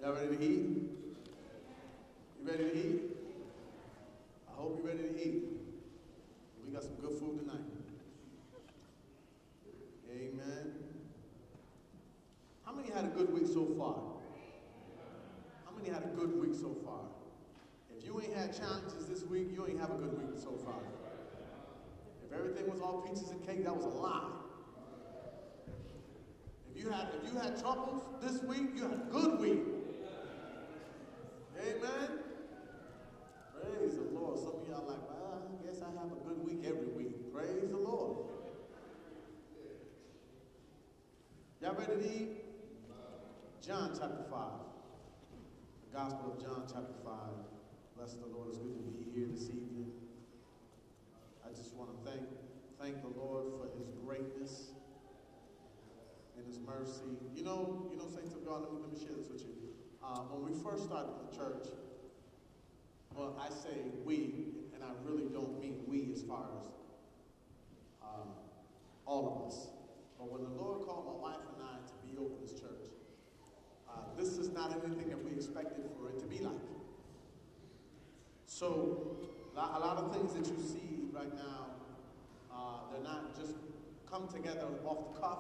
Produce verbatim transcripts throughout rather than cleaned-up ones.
Y'all ready to eat? You ready to eat? I hope you're ready to eat. We got some good food tonight. Amen. How many had a good week so far? How many had a good week so far? If you ain't had challenges this week, you ain't have a good week so far. If everything was all peaches and cake, that was a lie. If you had, if you had troubles this week, you had a good week. Amen. Praise the Lord. Some of y'all like, well, I guess I have a good week every week. Praise the Lord. Y'all ready to eat? John chapter five. The Gospel of John chapter five. Bless the Lord. It's good to be here this evening. I just want to thank, thank the Lord for his greatness and his mercy. You know, you know, saints of God, let me, let me share this with you. Uh, when we first started the church, well, I say we, and I really don't mean we as far as uh, all of us. But when the Lord called my wife and I to be over this church, uh, this is not anything that we expected for it to be like. So, a lot of things that you see right now, uh, they're not just come together off the cuff.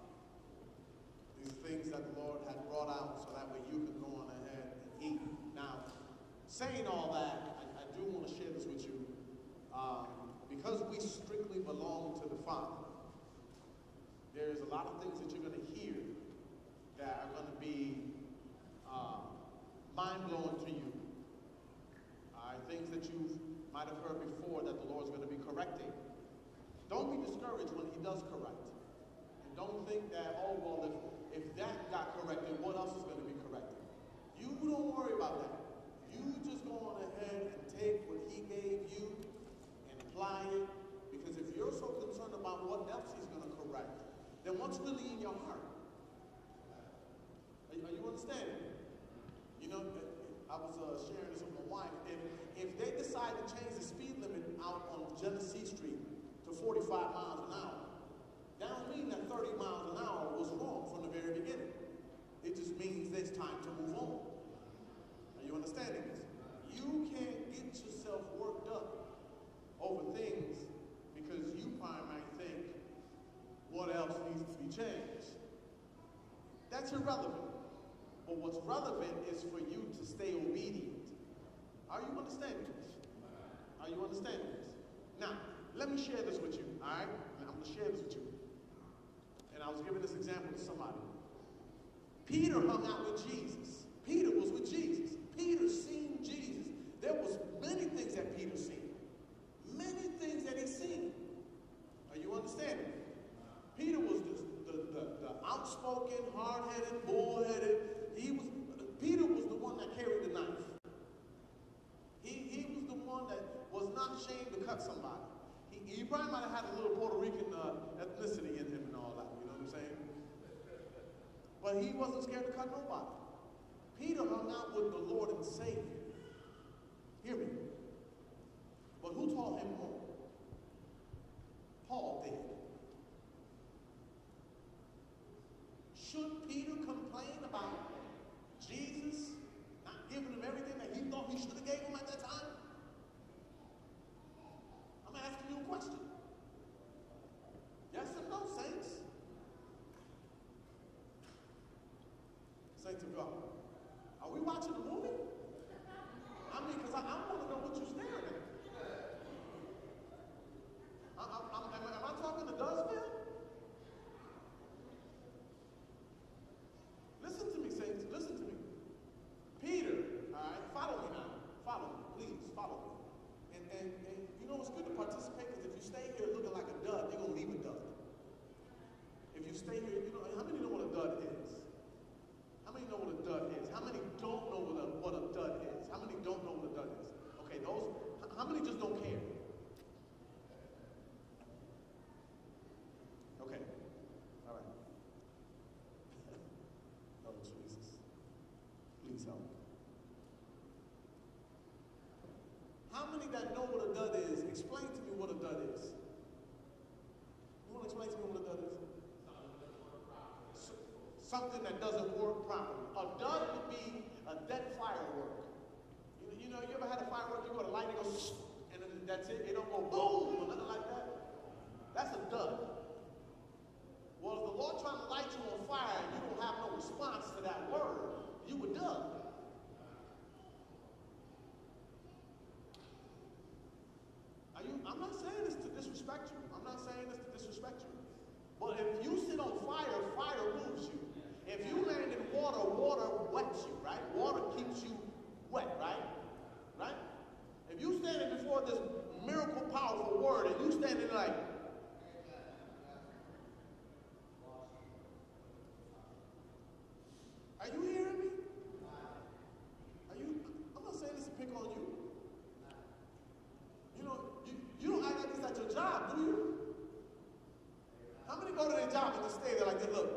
These things that the Lord had brought out so that way you could go on ahead and eat. Now, saying all that, I, I do want to share this with you. Um, because we strictly belong to the Father, there's a lot of things that you're going to hear that are going to be uh, mind-blowing to you. Uh, things that you might have heard before that the Lord's going to be correcting. Don't be discouraged when he does correct. And don't think that, oh, well, if If that got corrected, what else is going to be corrected? You don't worry about that. You just go on ahead and take what he gave you and apply it. Because if you're so concerned about what else he's going to correct, then what's really in your heart? Are you, are you understanding? You know, I was uh, sharing this with my wife. If, if they decide to change the speed limit out on Genesee Street to forty-five miles an hour, that don't mean that thirty miles an hour was wrong from the very beginning. It just means it's time to move on. Are you understanding this? You can't get yourself worked up over things because you probably might think, what else needs to be changed? That's irrelevant. But what's relevant is for you to stay obedient. Are you understanding this? Are you understanding this? Now, let me share this with you, all right? I'm going to share this with you. And I was giving this example to somebody. Peter hung out with Jesus. Peter was with Jesus. Peter seen Jesus. There was many things that Peter seen. Many things that he seen. Are you understanding? Peter was the, the, the, the outspoken, hard-headed, bull-headed. He was, Peter was the one that carried the knife. He, he was the one that was not ashamed to cut somebody. He, he probably might have had a little Puerto Rican uh, ethnicity in him and all that. Saying, but he wasn't scared to cut nobody. Peter hung out with the Lord and Savior. Hear me. But who taught him more? Paul did. Should Peter complain about Jesus not giving him everything that he thought he should have gave him at that time? I'm asking you a question. Yes or no, saints? Saints of God. Are we watching the movie? I mean, because I, I want to know what you're staring at. I, I, I'm, am, I, am I talking to Dustville? Listen to me, saints. Listen to me. Peter, all right, follow me now. Follow me, please, follow me. And, and, and you know, it's good to participate because if you stay here looking like a dud, you're going to leave a dud. If you stay here, you know, how many know what a dud is? How many know what a dud is? How many don't know what a, what a dud is? How many don't know what a dud is? Okay, those, how many just don't care? Okay, all right. Oh, Jesus. Please help. How many that know what a dud is, explain to me what a dud is. You want to explain to me what a dud is? Something that doesn't work properly. A dud would be that's it. It don't go boom or nothing like that. That's a dud. Well, if the Lord trying to light you on fire and you don't have no response to that word, you were done. Are you, I'm not saying this to disrespect you. I'm not saying this to disrespect you. But if you sit on fire, fire moves you. If you land in water, water wets you, right? Water keeps you wet, right? Right? If you standing before this miracle, powerful word, and you standing like, are you hearing me? Are you? I'm not saying this to pick on you. You know, you, you don't act like this at your job, do you? How many go to their job and just stay there like this? Look.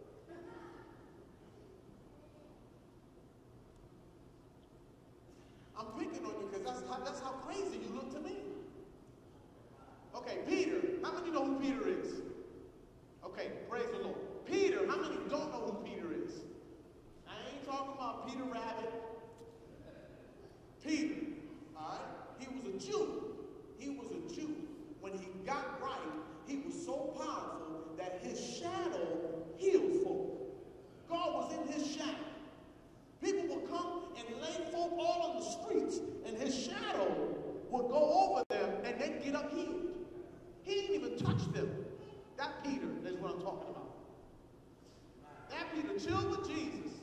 I'm picking on you because that's how, that's how crazy you look to me. Okay, Peter. How many know who Peter is? Okay, praise the Lord. Peter. How many don't know who Peter is? I ain't talking about Peter Rabbit. Peter, all right? He was a Jew. He was a Jew. When he got right, he was so powerful that his shadow healed folk. God was in his shadow. People would come and lay folk all on the streets, and his shadow would go over them, and they'd get up healed. He didn't even touch them. That Peter is what I'm talking about. That Peter chilled with Jesus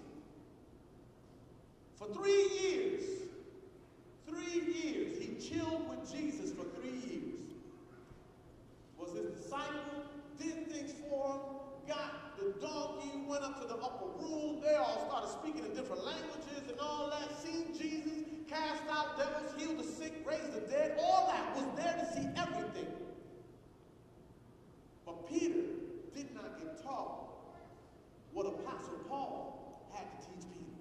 for three years. Three years. He chilled with Jesus for three years. Was his disciple, did things for him, got the donkey, went up to the upper room. They all started speaking in different languages and all that. Seen Jesus, cast out devils, healed the sick, raised the dead. All that was there to see everything. But Peter did not get taught what Apostle Paul had to teach Peter.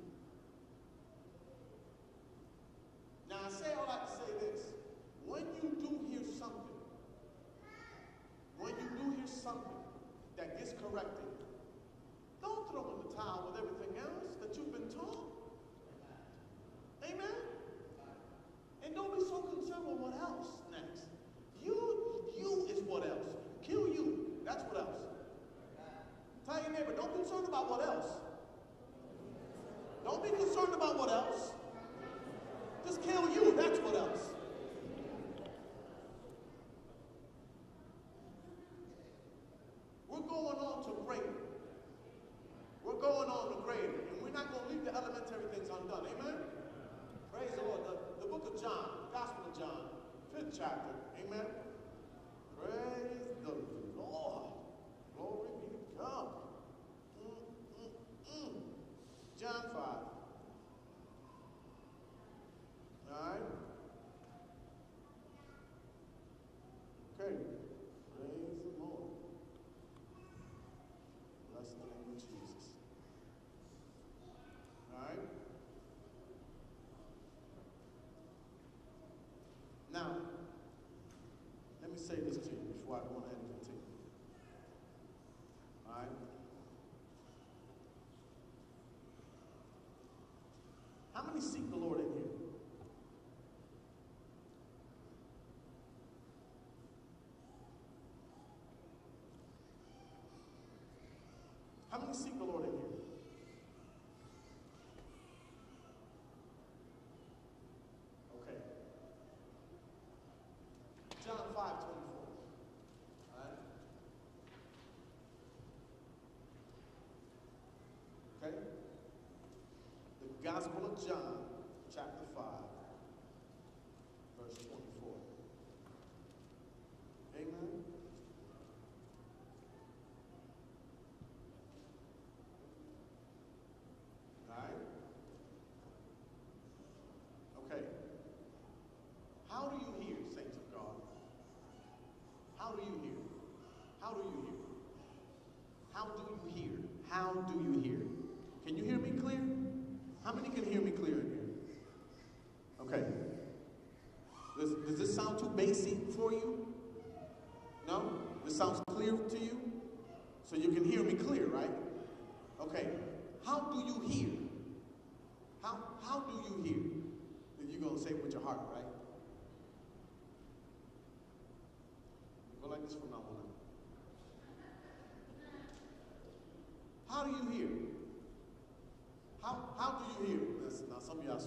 Now, I say all that to say this. When you do hear something, when you do hear something that gets corrected, don't throw in the towel with everything else that you've been taught. Amen? And don't be so concerned with what else next. You, you is what else. Kill you. That's what else. Tell your neighbor, don't be concerned about what else. Don't be concerned about what else. Just kill you. That's what else. We're going on to greater. We're going on to greater. And we're not going to leave the elementary things undone. Amen? Praise the Lord. The, the book of John, the Gospel of John, fifth chapter. Amen? Praise the Lord. Glory be to God. Mm, mm, mm. John five. All right? Okay. Praise the Lord. Bless the name of Jesus. All right? Now, let me say this to you before I go ahead and continue. All right? How many seek the Lord in here? How many seek the Lord in here? Okay. John five twenty-four. All right? Okay? The Gospel of John, chapter five, verse twenty-four. Amen? All right? Okay. How do you hear, saints of God? How do you hear? How do you hear? How do you hear? How do you hear? Can you hear me clear? How many can hear me clear in here? Okay. Does, does this sound too basic for you? No? This sounds clear to you? So you can hear me clear, right? Okay. How do you hear? How, how do you hear? You're going to say it with your heart, right?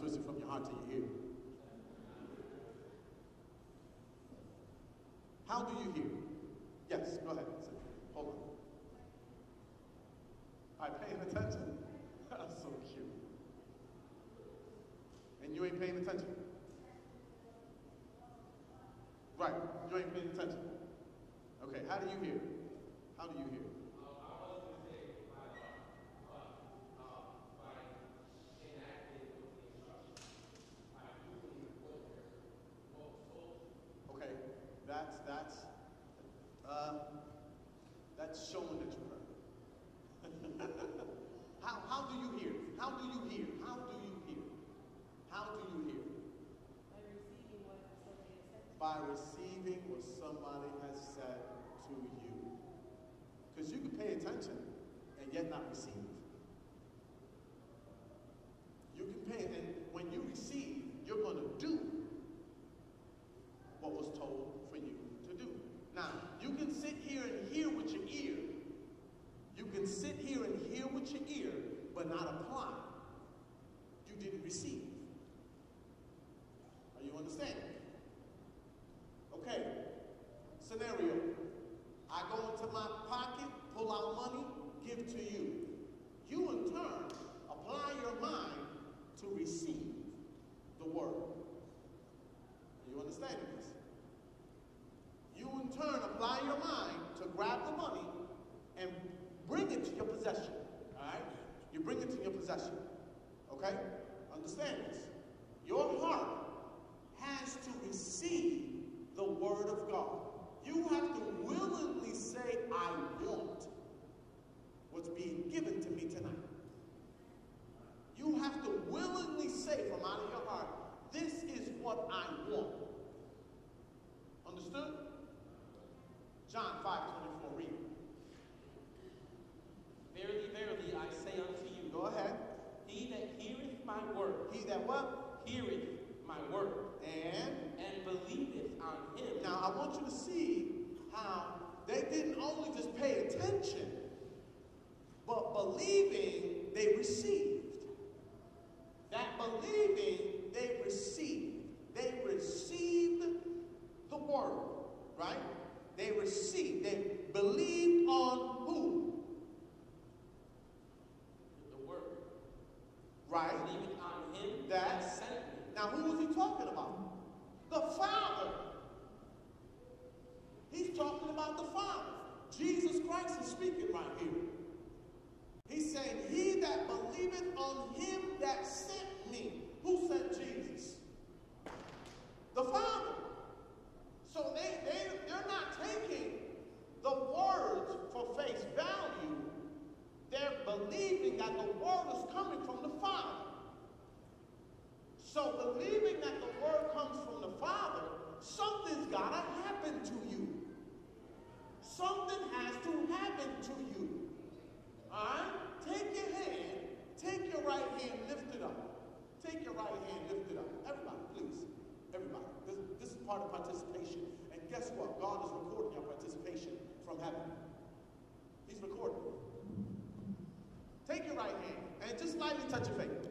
switch it from your heart to your ear. How do you hear? Yes, go ahead. Hold on. All right, paying attention. That's so cute. And you ain't paying attention. Right, you ain't paying attention. Okay, how do you hear? How do you hear? Okay, that's that's uh, that's showing that you heard. how how do you hear? How do you hear? How do you hear? How do you hear? By receiving what somebody has said to you. Because you can pay attention and yet not receive. You can pay, and when you receive, you're going to do what was told for you to do. Now, you can sit here and hear with your ear. You can sit here and hear with your ear, but not apply. You didn't receive. Are you understanding? Okay, scenario. I go into my pocket, pull out money, give to you. You in turn apply your mind to receive the word. Are you understanding this? You in turn apply your mind to grab the money and bring it to your possession. All right? You bring it to your possession. Okay? Understand this. Your heart has to receive the word of God. You have to willingly say, I want what's being given to me tonight. You have to willingly say from out of your heart, this is what I want. Understood? John five twenty-four, read. Verily, verily, I say unto you, Go ahead. he that heareth my word, He that what? heareth my word, And and believeth on him. now I want you to see how they didn't only just pay attention, but believing they received. That believing they received. They received the word, right? They received. They believed on who? The word. Right? Believeth on him That- that sent me. Now who was he talking about? The Father. He's talking about the Father. Jesus Christ is speaking right here. He's saying, he that believeth on him that sent me. Who sent Jesus? The Father. So they, they, they're not taking the words for face value. They're believing that the word is coming from the Father. So believing that the word comes from the Father, something's got to happen to you. Something has to happen to you. All right? Take your hand, take your right hand, lift it up. Take your right hand, lift it up. Everybody, please. Everybody. This, this is part of participation. And guess what? God is recording your participation from heaven. He's recording. Take your right hand and just lightly touch your face.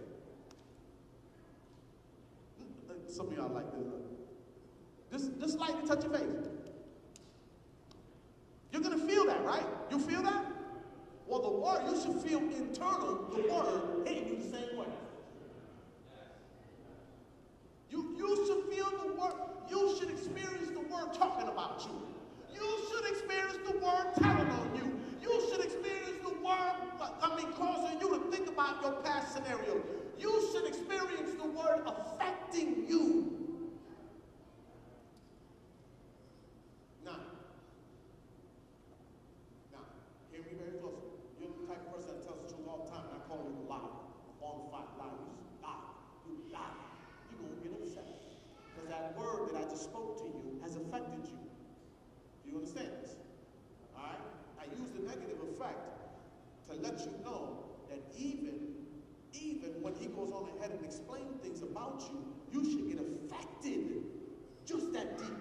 Some of y'all like this. Just, just lightly touch your face. You're going to feel that, right? You feel that? Well, the word, you should feel internal, the word hitting you the same way. You, you should feel the word. You should experience the word talking about you. You should experience the word telling on you. You should experience the word, I mean, causing you to think about your past scenario. You should experience the word affecting you. Now, now, hear me very closely. You're the type of person that tells the truth all the time, and I call you a liar. Bona fide liar. You lie. You lie. You're going to get upset. Because that word that I just spoke to you has affected you. Do you understand this? All right? I use the negative effect to let you know that even Even when he goes on ahead and explains things about you, you should get affected just that deep.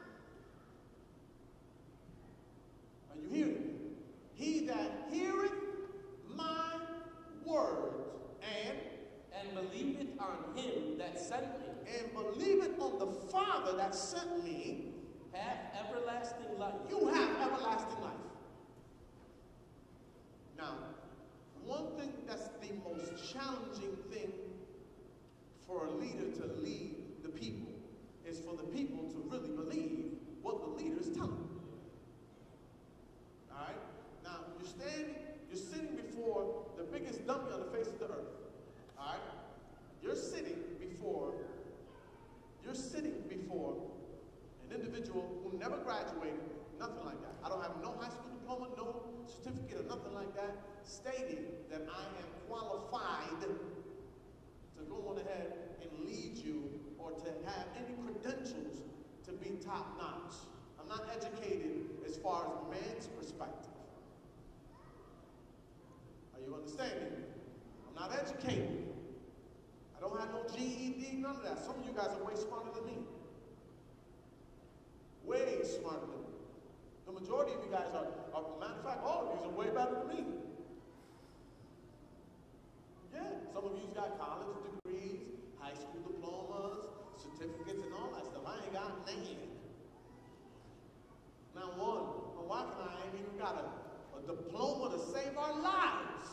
Are you hearing me? He that heareth my words and and believeth on him sent me and believeth on the Father that sent me, have everlasting life. you have everlasting life. Now, one thing that's the most challenging thing for a leader to lead the people is for the people to really believe what the leader is telling them. All right? Now, you're standing, you're sitting before the biggest dummy on the face of the earth. All right? You're sitting before, you're sitting before an individual who never graduated, nothing like that. I don't have no high school diploma, no certificate or nothing like that, stating that I am qualified to go on ahead and lead you or to have any credentials to be top notch. I'm not educated as far as man's perspective. Are you understanding me? I'm not educated. I don't have no G E D, none of that. Some of you guys are way smarter than me. Way smarter than me. The majority of you guys are, are matter of fact, all of you are way better than me. Yeah, some of you got college degrees, high school diplomas, certificates, and all that stuff. I ain't got none. Now one, my wife and I ain't even got a, a diploma to save our lives.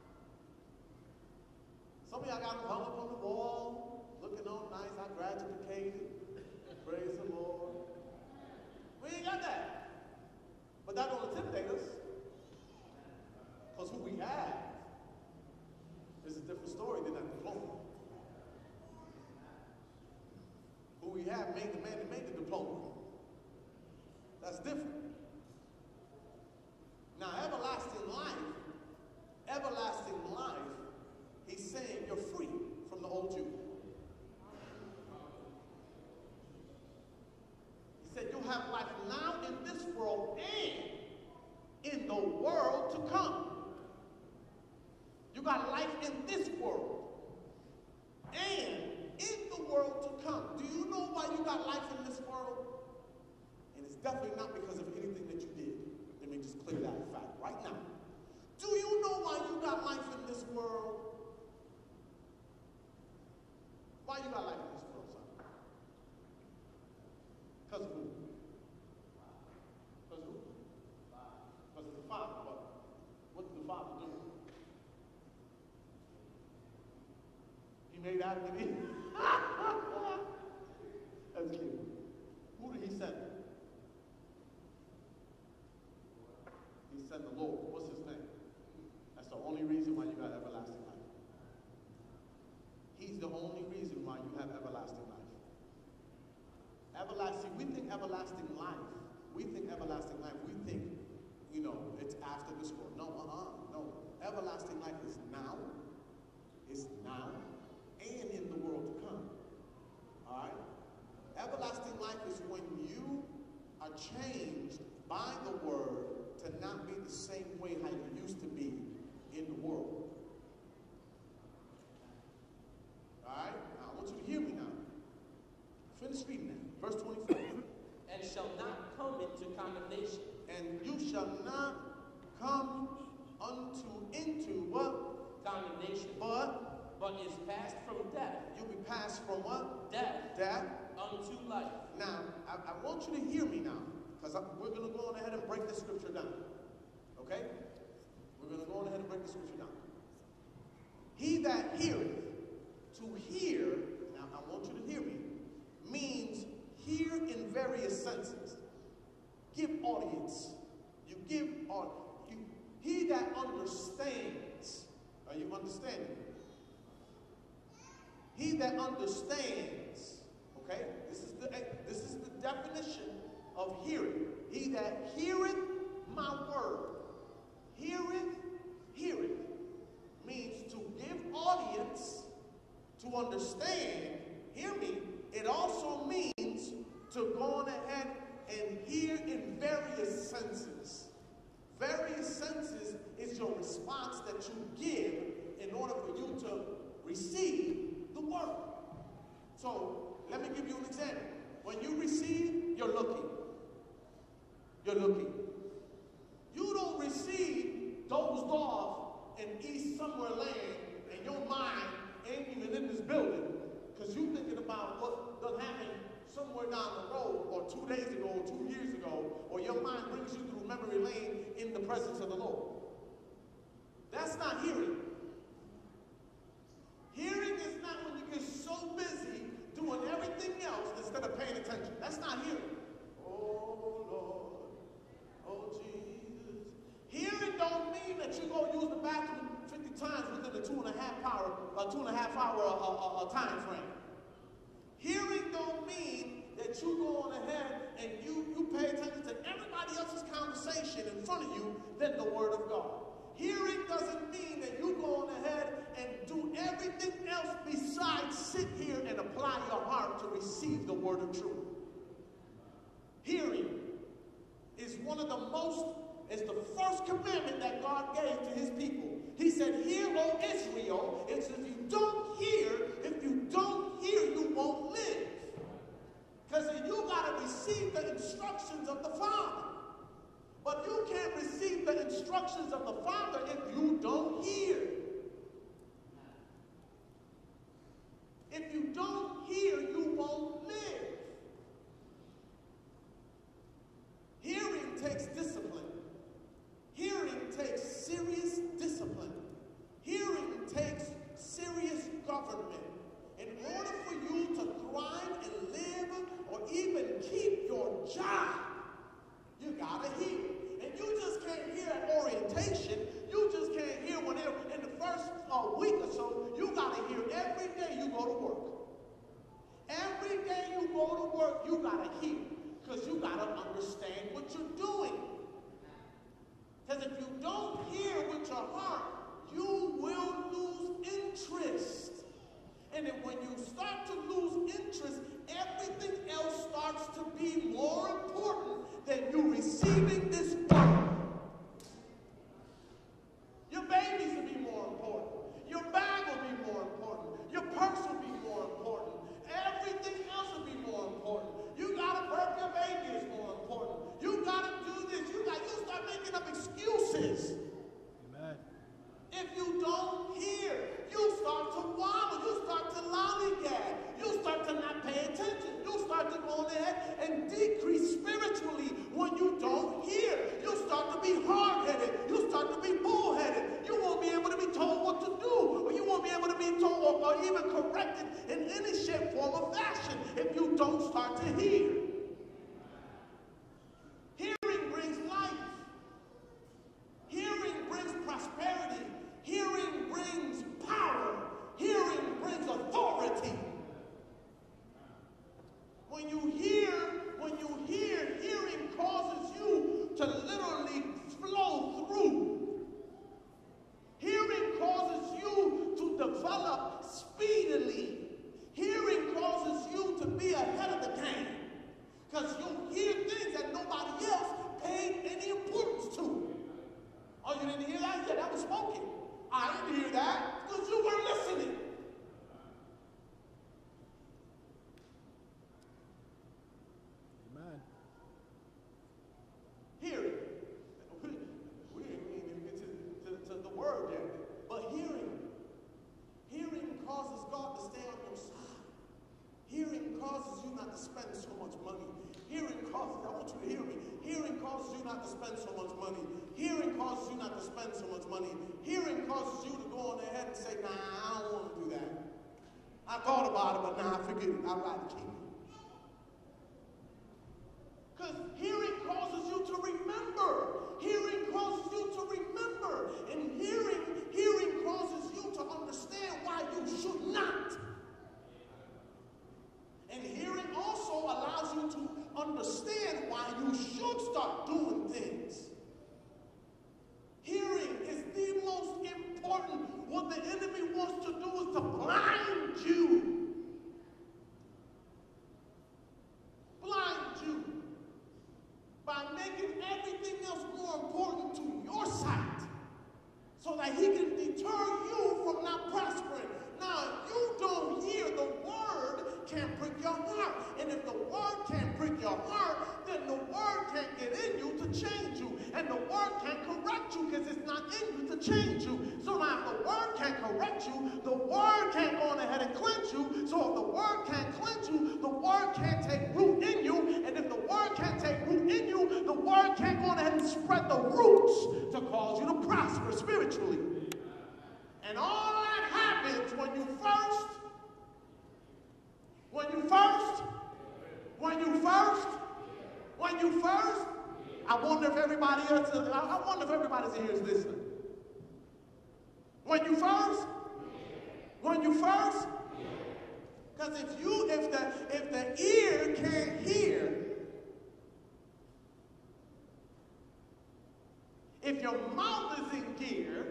Some of y'all got them hung up on the wall, looking all nice. I graduated. Praise the Lord. We ain't got that. But that don't intimidate us. Because who we have is a different story than that diploma. Who we have made the man that made the diploma. That's different. Now, everlasting life, everlasting life, he's saying you're free from the old you. He said you'll have life now in this world and in the world to come. You got life in this world and in the world to come. Do you know why you got life in this world? And it's definitely not because of anything that you did. Let me just clear that fact right now. Do you know why you got life in this world? Why you got life in this world, son? Because of who? Because of who? Because of the Father. What? What did the Father do? He made Adam and Eve. That's cute. Who did he send? He sent the Lord. What's his name? That's the only reason why you got everlasting life. He's the only reason why you have everlasting life. Everlasting, we think everlasting life. We think everlasting life. We think, you know, it's after this world. No, uh-uh, no. Everlasting life is now. It's now. And in the world to come. All right? Everlasting life is when you are changed by the word to not be the same way how you used to be in the world. All right? Now, I want you to hear me now. Finish reading that. Verse twenty-four. And shall not come into condemnation. And you shall not come unto into what? Condemnation. But But is passed from death. you'll be passed from what? Death. Death. Unto life. Now, I, I want you to hear me now, because we're going to go on ahead and break the scripture down. Okay? We're going to go on ahead and break the scripture down. He that heareth, to hear, now I want you to hear me, means hear in various senses. Give audience. You give audience. You, he that understands. Are you understanding? He that understands, okay? This is the this is the definition of hearing. He that heareth my word, heareth, heareth, means to give audience, to understand. Hear me. It also means to go on ahead and hear in various senses. Various senses is your response that you give in order for you to receive the word. So, let me give you an example. When you receive, you're looking. You're looking. You don't receive dozed off in East somewhere land and your mind ain't even in this building because you thinking somewhere down the road, or two days ago, or two years ago, or your mind brings you through memory lane in the presence of the Lord. That's not hearing. Hearing is not when you get so busy doing everything else instead of paying attention. That's not hearing. Oh, Lord. Oh, Jesus. Hearing don't mean that you go use the bathroom fifty times within a two and a half hour, a two and a half hour uh, uh, uh, time frame. Hearing don't mean that you go on ahead and you, you pay attention to everybody else's conversation in front of you than the Word of God. Hearing doesn't mean that you go on ahead and do everything else besides sit here and apply your heart to receive the word of truth. Hearing is one of the most, is the first commandment that God gave to his people. He said, "Hear, O Israel." It's if you don't hear, if you don't hear, you won't live. Because you got to receive the instructions of the Father. But you can't receive the instructions of the Father if you don't hear. If you don't hear, you won't live. Hearing takes discipline. Hearing takes serious discipline. Hearing takes serious government. In order for you to thrive and live or even keep your job, you gotta hear. And you just can't hear at orientation. You just can't hear when in the first uh, week or so. You gotta hear every day you go to work. Every day you go to work, you gotta hear. Because you gotta understand what you're doing. Because if you don't hear with your heart, you will lose interest. And then when you start to lose interest, everything else starts to be more important than you receiving this word. Your babies will be more important. Your bag will be more important. Your purse will be more important. Everything else will be more important. You gotta birth your baby is more important. You gotta do this. You got you start making up excuses. Amen. If you don't hear, you start to waddle, you start to lollygag, you start to not pay attention, you start to go ahead and decrease spiritually when you don't hear. You start to be hard-headed, you start to be bullheaded. You won't be able to be told what to do, or you won't be able to be told or, or even corrected in any shape, form, or fashion if you don't start to hear. Hearing brings life. Hearing brings prosperity. Hearing brings power. Hearing brings authority. When you hear, when you hear, hearing causes you to literally flow through. Hearing causes you to develop speedily. Hearing causes you to be ahead of the game. Because you hear things that nobody else paid any importance to. Oh, you didn't hear that? Yeah, that was spoken. I didn't hear that because you weren't listening. Amen. Hearing. We, we didn't even get to, to, to the word yet. But hearing. Hearing causes God to stay on your side. Hearing causes you not to spend so much money. Hearing causes, I want you to hear me. Hearing causes you not to spend so much money. Hearing causes you not to spend so much money. Hearing causes you to go on ahead and say, nah, I don't want to do that. I thought about it, but nah, forget it. I'd rather keep it. Because hearing causes you to remember. Hearing causes you to remember. And hearing, hearing causes you to understand why you should not. And hearing also allows you to understand why you should start doing things. Hearing is the most important. What the enemy wants to do is to blind you. Blind you. By making everything else more important to your sight. So that he can deter you from not prospering. Now, if you don't hear, the word can't prick your heart. And if the word can't prick your heart, then the word can't get in you to change you. And the word can't correct you because it's not in you to change you. So now if the word can't correct you, the word can't go on ahead and cleanse you. So if the word can't cleanse you, the word can't take root first? When you first? I wonder if everybody else, is, I wonder if everybody here is listening. When you first? When you first? Because if you, if the, if the ear can't hear, if your mouth is in gear,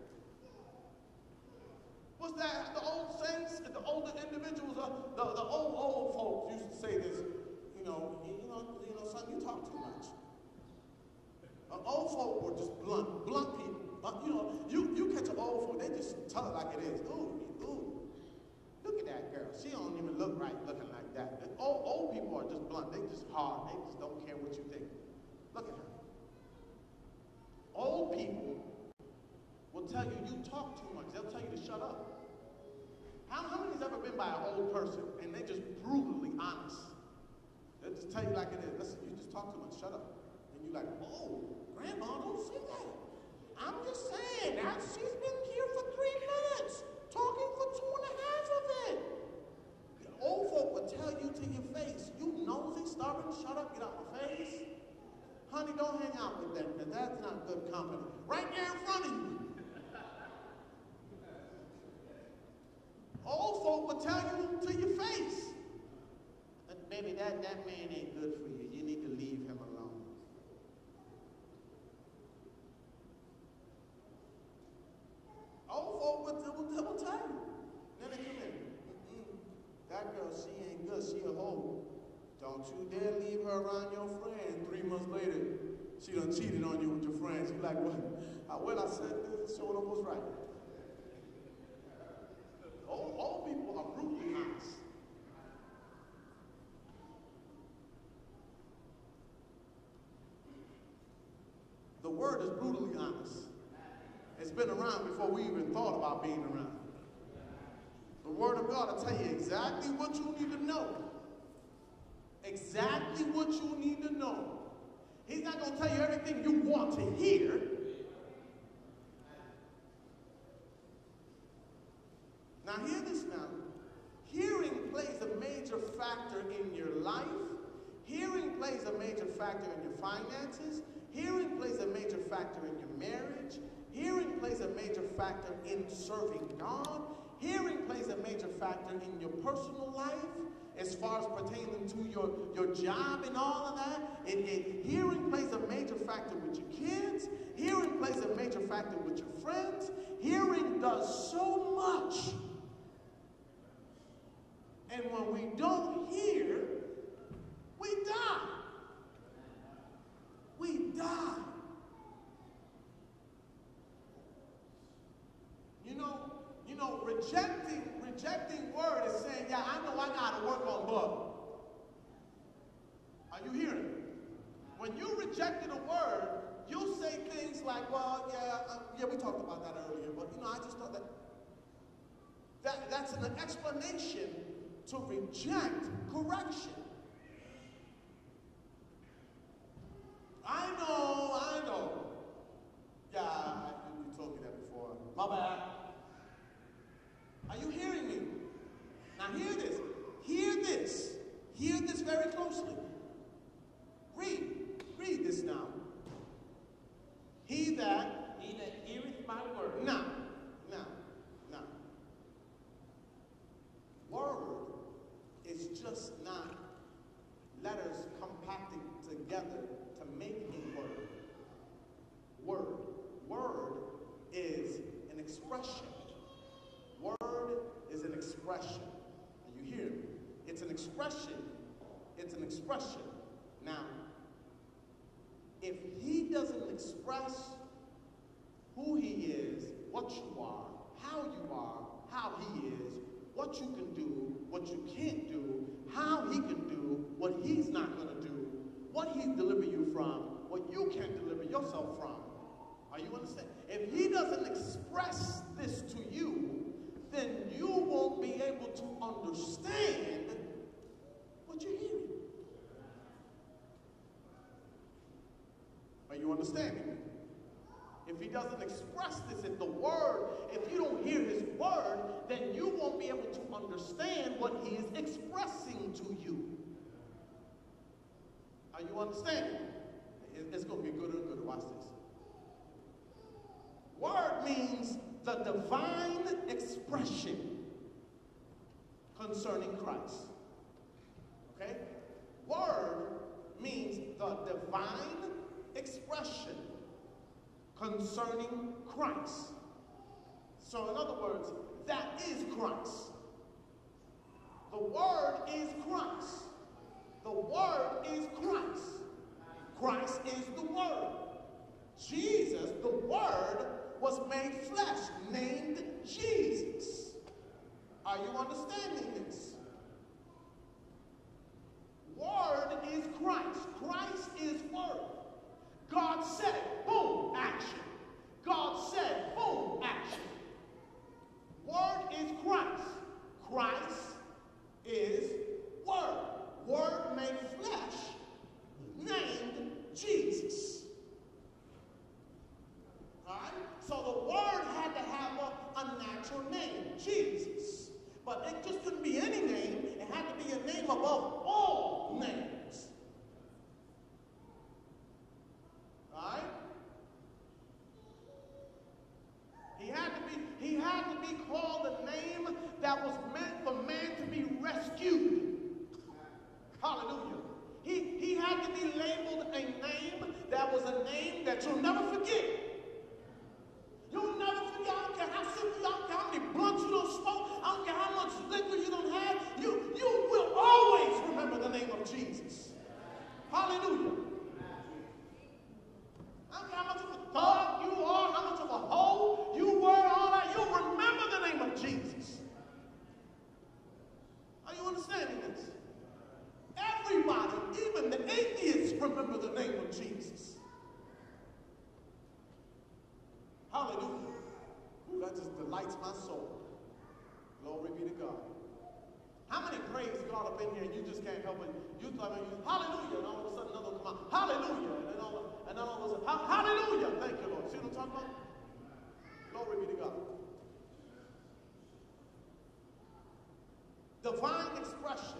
what's that? The old saints, the older individuals, uh, the, the old, old folks used to say this, you know, you know, you know, son, you talk too much. Uh, old folk were just blunt, blunt people. Uh, you know, you, you catch an old folk, they just tell it like it is. Ooh, ooh, look at that girl. She don't even look right looking like that. And old, old people are just blunt. They just hard. They just don't care what you think. Look at her. Old people will tell you you talk too much. They'll tell you to shut up. How, how many has ever been by an old person and they just brutally honest? They'll just tell you like it is. Listen, you just talk too much. Shut up. And you're like, oh, Grandma, don't say that. I'm just saying that she's been here for three minutes, talking for two and a half of it. The old folk will tell you to your face, you nosy, stubborn, shut up, get out my face. Honey, don't hang out with them, because that's not good company. Right there in front of you. Old folk will tell you to your face, but baby, that, that man ain't good for you. You need to leave him alone. Old folk will, will, will tell you. Then they come in. Mm-mm. That girl, she ain't good. She a hoe. Don't you dare leave her around your friend. Three months later, she done cheated on you with your friends. You like, what? Well, well, I said this, showing them what's right. Old, old people are brutally honest. The word is brutally honest. It's been around before we even thought about being around. The word of God will tell you exactly what you need to know. Exactly what you need to know. He's not going to tell you everything you want to hear. Now hear this now. Hearing plays a major factor in your life. Hearing plays a major factor in your finances. Hearing plays a major factor in your marriage. Hearing plays a major factor in serving God. Hearing plays a major factor in your personal life as far as pertaining to your, your job and all of that. It, it, hearing plays a major factor with your kids. Hearing plays a major factor with your friends. Hearing does so much. And when we don't hear, we die. We die. You know, you know, rejecting, rejecting word is saying, yeah, I know I gotta work on bug. Are you hearing me? When you rejected a word, you'll say things like, well, yeah, um, yeah, we talked about that earlier, but you know, I just thought that, that that's an explanation to reject correction. I know, I know. Yeah, I, you told me that before. My bad. Are you hearing me? Now hear this. Hear this. Hear this very closely. Read. Read this now. He that. He that heareth my word. Now. Now. Now. Word is just not letters compacted together to make a word. Word. Word is an expression. Word is an expression. And you hear me? It's an expression. It's an expression. Now, if he doesn't express who he is, what you are, how you are, how he is, what you can do, what you can't do, how he can do, what he's not going to do, what he deliver you from, what you can't deliver yourself from. Are you understand? If he doesn't express this to you, then you won't be able to understand what you're hearing. Are you understanding me? If he doesn't express this, if the word, if you don't hear his word, then you won't be able to understand what he is expressing to you. you understand? It, it's going to get gooder and gooder. Watch this. Word means the divine expression concerning Christ. Okay? Word means the divine expression concerning Christ. So in other words, that is Christ. The Word is Christ. The Word is Christ. Christ is the Word. Jesus, the Word, was made flesh, named Jesus. Are you understanding this? Word is Christ. Christ is Word. God said, boom, action. God said, boom, action. Word is Christ. Christ is Word. Word made flesh, named Jesus. All right? So the Word had to have a, a natural name, Jesus. But it just couldn't be any name. It had to be a name above all names. All right? He had to be, he had to be called a name that was meant for man to be rescued. Hallelujah. He, he had to be labeled a name that was a name that you'll never forget. You'll never forget. I don't care how simple, I don't care how many blunts you don't smoke, I don't care how much liquor you don't have, you, you will always remember the name of Jesus. Hallelujah. I don't care how much of a thug you are, how much of a hoe you were, all that, you'll remember the name of Jesus. Are you understanding this? Everybody, even the atheists, remember the name of Jesus. Hallelujah. Ooh, that just delights my soul. Glory be to God. How many praise God up in here and you just can't help it? You thought, hallelujah, and all of a sudden another will come out, hallelujah, and then all, and then all of a sudden, hallelujah, thank you, Lord. See what I'm talking about? Glory be to God. Divine expression.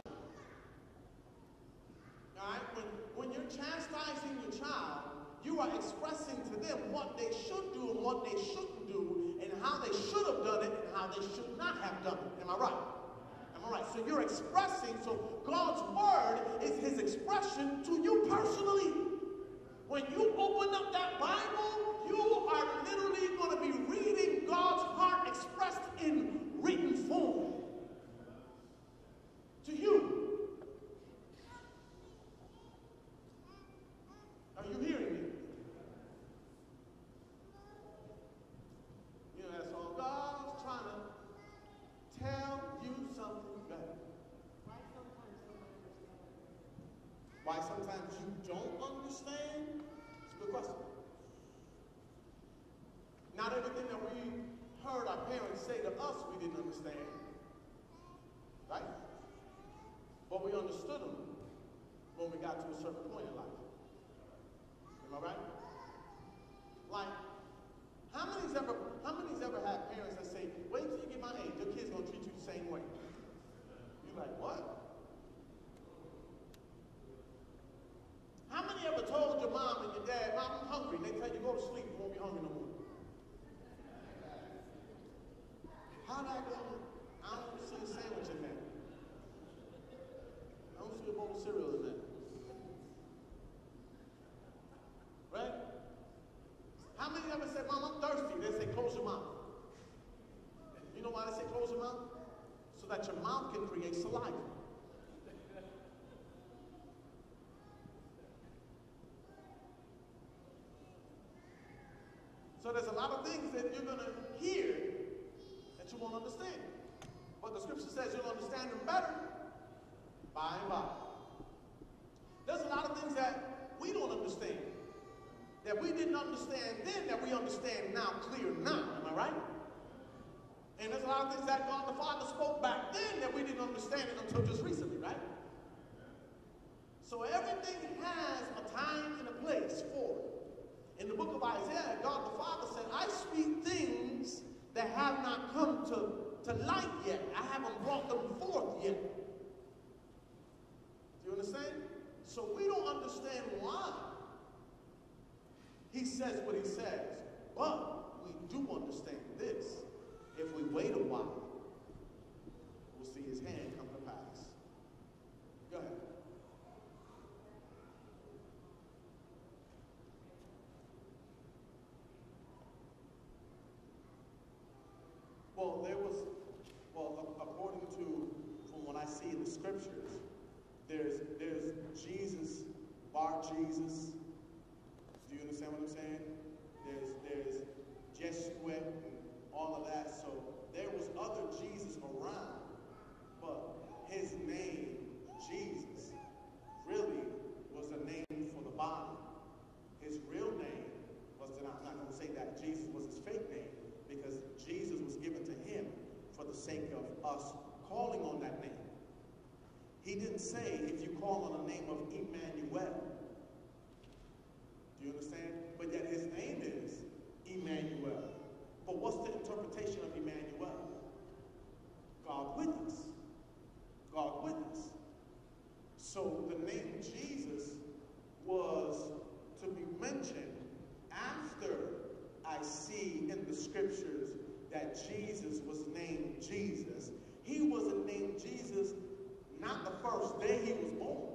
All right? When, when you're chastising your child, you are expressing to them what they should do and what they shouldn't do, and how they should have done it and how they should not have done it. Am I right? Am I right? So you're expressing, so God's word is his expression to you personally. When you open up that Bible, you are literally going to be reading God's heart expressed in written form to you. Are you hearing me? You know that song, God's trying to tell you something better. Why sometimes you don't understand? It's a good question. Not everything that we heard our parents say to us we didn't understand. Right? But we understood them when we got to a certain point in life. Am I right? Like, how many's ever, how many's ever had parents that say, wait till you get my age, your kid's gonna treat you the same way? You're like, what? How many ever told your mom and your dad, Mom, I'm hungry, and they tell you go to sleep, you won't be hungry no more? How that go? I don't see a sandwich in there. I don't see a bowl of cereal in there. Right? How many ever said, Mom, I'm thirsty? They say, close your mouth. You know why they say close your mouth? So that your mouth can create saliva. So there's a lot of things that you're going to hear that you won't understand. But the scripture says you'll understand them better by and by. There's a lot of things that we don't understand, that we didn't understand then, that we understand now, clear now. Am I right? And there's a lot of things that God the Father spoke back then that we didn't understand it until just recently, right? So everything has a time and a place for it. In the book of Isaiah, God the Father said, I speak things that have not come to, to light yet. I haven't brought them forth yet. Do you understand? So we don't understand he says what he says. But we do understand this. If we wait a while, we'll see his hand come to pass. Go ahead. Well, there was, well, according to, from what I see in the scriptures, there's, there's Jesus, Bar Jesus. Do you understand what I'm saying? There's, there's Jesuit and all of that. So there was other Jesus around, but his name, Jesus, really was a name for the body. His real name was, I'm not going to say that Jesus was his fake name, because Jesus was given to him for the sake of us calling on that name. He didn't say, if you call on the name of Emmanuel. Do you understand? But yet his name is Emmanuel. But what's the interpretation of Emmanuel? God with us. God with us. So the name Jesus was to be mentioned after I see in the scriptures that Jesus was named Jesus. He wasn't named Jesus not the first day he was born.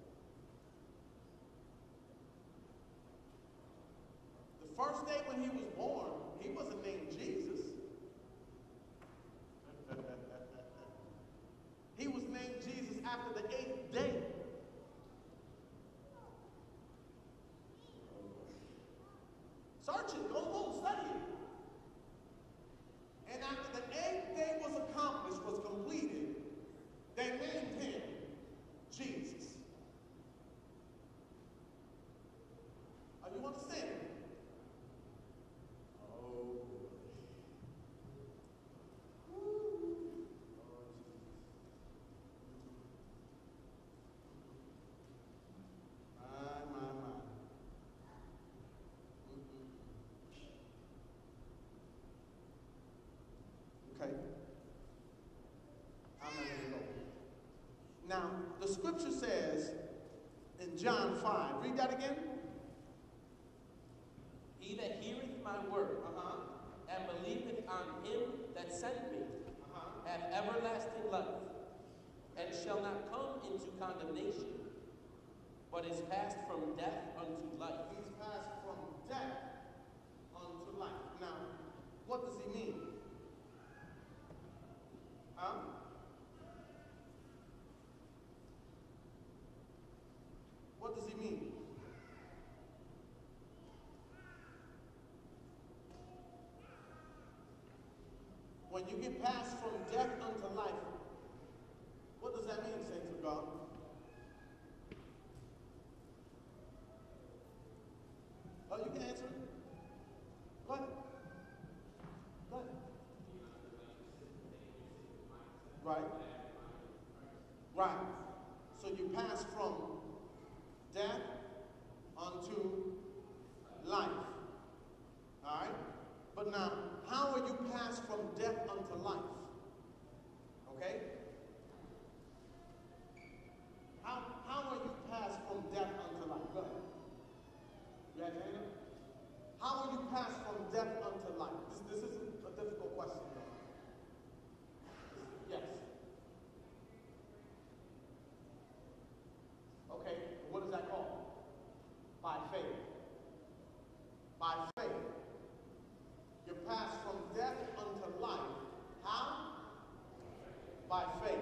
The first day when he was born, he wasn't named Jesus. He was named Jesus after the eighth day. Search it, go home, study it. And after the eighth day was accomplished, was completed, they named him Jesus. Are you understanding? Oh. My, my, my. Okay. I'm not going to go. Now, the scripture says in John five, read that again. He that heareth my word Uh-huh. and believeth on him that sent me Uh-huh. hath everlasting life, and shall not come into condemnation, but is passed from death unto life. He's passed from death unto life. Now, what does he mean? Huh? What does he mean? When you get passed from death unto life, what does that mean, saints of God? Oh, you can answer it. Go ahead. Go ahead. Right. Right. So you pass from death unto life. All right? But now, how are you passed from death unto life? Okay? How, how are you passed from death unto life? Go ahead. You have your hand up? How are you passed from death unto life? This, this isn't a difficult question, though. Yes. Okay, what is that called? By faith. By faith. You're passed from death unto life. How? By faith.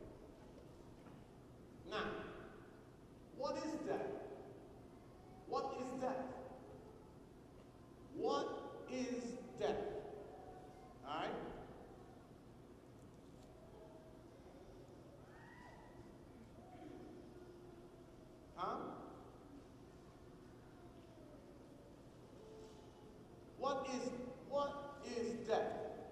Now, what is death? What is death? What is death? All right? Huh? What is what is death?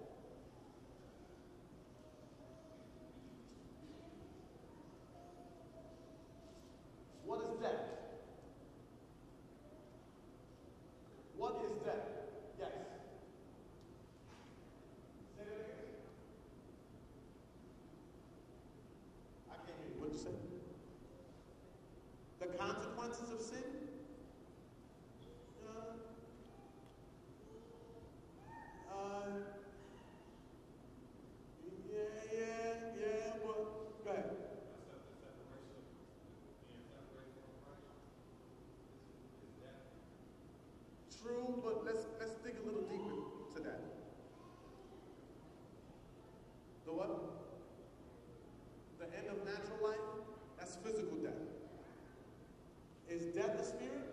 What is death? What is death? Yes. Say that again. I can't hear you. What'd you say? The consequences of sin? Uh, true, but let's let's dig a little deeper to that. The what? The end of natural life? That's physical death. Is death a spirit?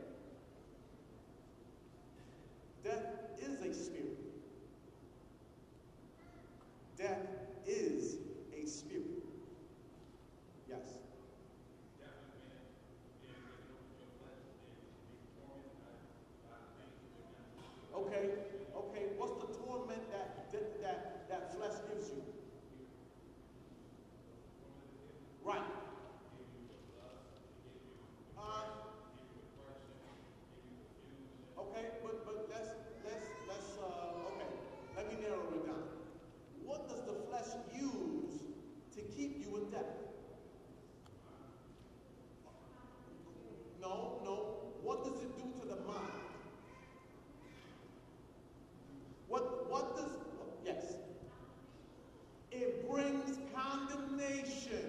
Death is a spirit. Death is a spirit. Yes. Okay, okay. What's the torment that that that, that flesh gives you? Right. Uh, okay, but but let's let's let's uh, okay. Let me narrow it down. What does the flesh use to keep you in death? No, no. What does it do to the mind? What what does yes? It brings condemnation.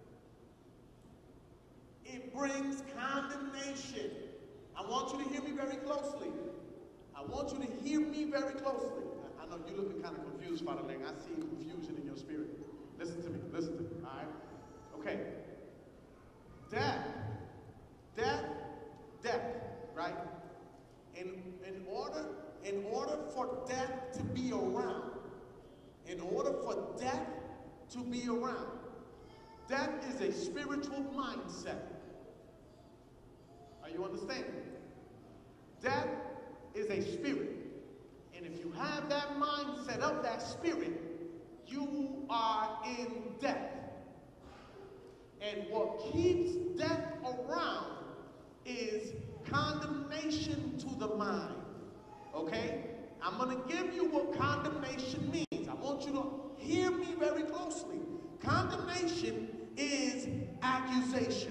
It brings condemnation. I want you to hear me very closely. I want you to hear me very closely. I, I know you're looking kind of confused, Father Lang. I see confusion in your spirit. Listen to me. Listen to me. All right? Okay. Death. Death. Death. Right? In, in order, in order for death to be around, in order for death to be around, death is a spiritual mindset. Are you understanding? Death is a spirit. And if you have that mindset of that spirit, you are in death. And what keeps death around is condemnation to the mind. Okay? I'm going to give you what condemnation means. I want you to hear me very closely. Condemnation is accusation.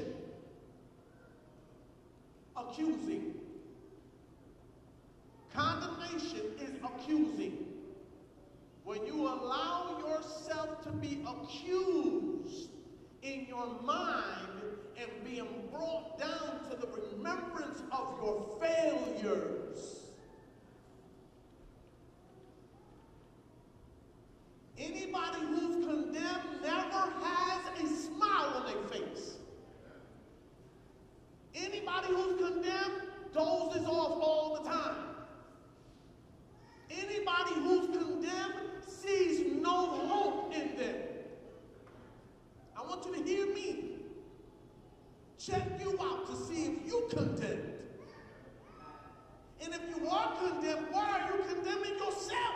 Accusing. Condemnation is accusing. When you allow yourself to be accused in your mind and being brought down to the remembrance of your failures. Anybody who's condemned never has a smile on their face. Anybody who's condemned dozes off all the time. Anybody who's condemned sees no hope in them. I want you to hear me. Check you out to see if you're condemned. And if you are condemned, why are you condemning yourself?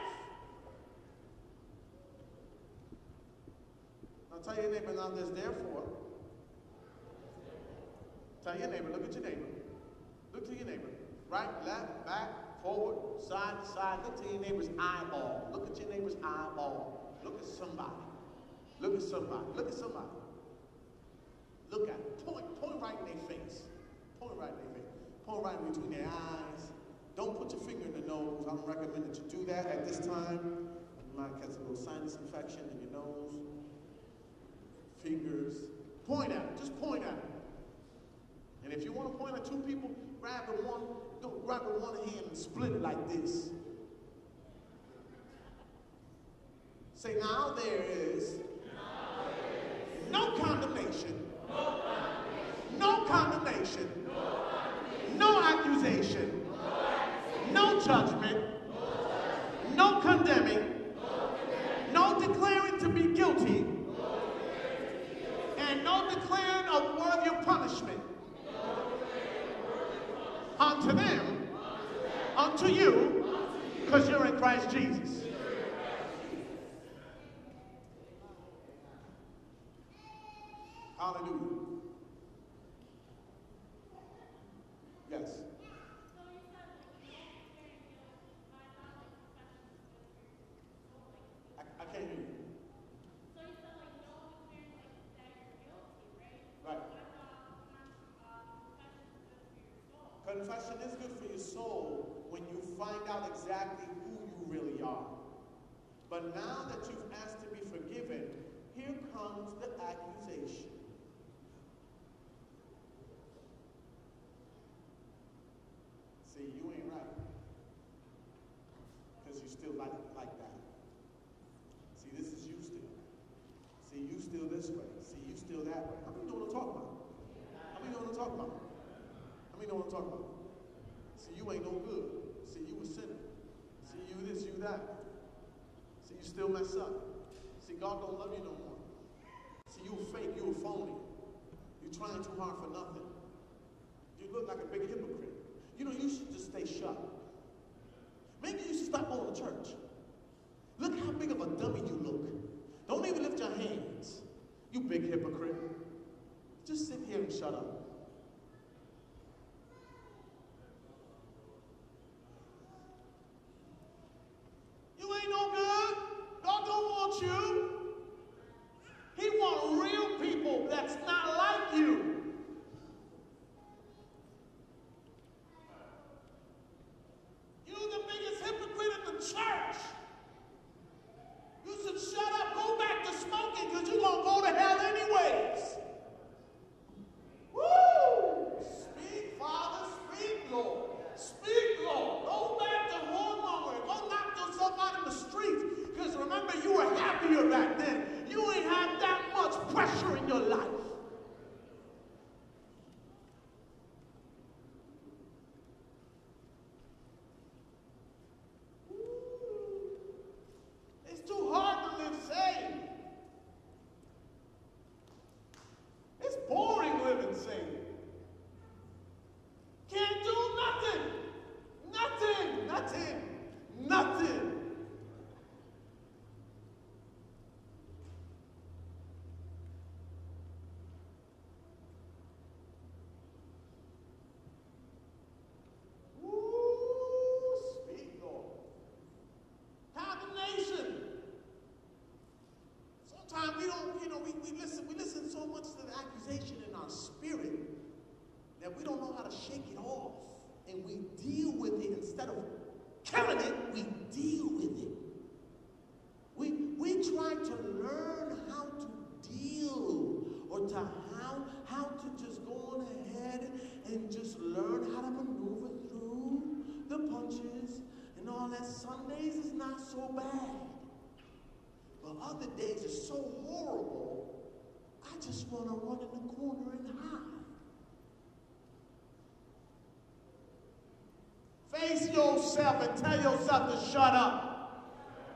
Now tell your neighbor, now there's therefore. Tell your neighbor, look at your neighbor. Look to your neighbor. Right, left, back, forward, side to side. Look to your neighbor's eyeball. Look at your neighbor's eyeball. Look at somebody. Look at somebody. Look at somebody. Look at it. Point, point right in their face. Point right in their face. Point right in between their eyes. Don't put your finger in the nose. I don't recommend that you do that at this time. You might catch a little sinus infection in your nose. Fingers. Point at it. Just point at it. And if you want to point at two people, grab it one, don't grab it one hand and split it like this. Say, now there is no condemnation, no condemnation, no accusation, no judgment, no condemning, no declaring to be guilty, and no declaring of worthy of punishment. Unto them, unto you, because you're in Christ Jesus. Hallelujah. Yes. I, I can't hear you. Right. Confession is good for your soul when you find out exactly who you really are. But now that you've asked to be forgiven, here comes the accusation. See, you ain't right. talking about? How many know what I'm talking about? See, you ain't no good. See, you a sinner. See, you this, you that. See, you still mess up. See, God don't love you no more. See, you a fake, you a phony. You're trying too hard for nothing. You look like a big hypocrite. You know, you should just stay shut. Maybe you should stop going to church. Look how big of a dummy you look. Don't even lift your hands. You big hypocrite. Just sit here and shut up. You ain't no good. God don't want you. He wants real people that's not like you. You the biggest hypocrite in the church. You should shut up, go back to smoking, because you're going to go to hell anyways. Woo! Speak, Father, speak, Lord. Speak, Lord. Go back to whoremongering. Go knock yourself out in the streets. Because remember, you were happier back then. You ain't had that much pressure in your life. It's too hard to live saved. It's boring living saved. Can't do nothing. Nothing. Nothing. Nothing. That we don't know how to shake it off, and we deal with it instead of killing it. We deal with it. We we try to learn how to deal, or to how how to just go on ahead and just learn how to maneuver through the punches and all that. Sundays is not so bad, but other days are so horrible. I just want to run in the corner and hide. Face yourself and tell yourself to shut up.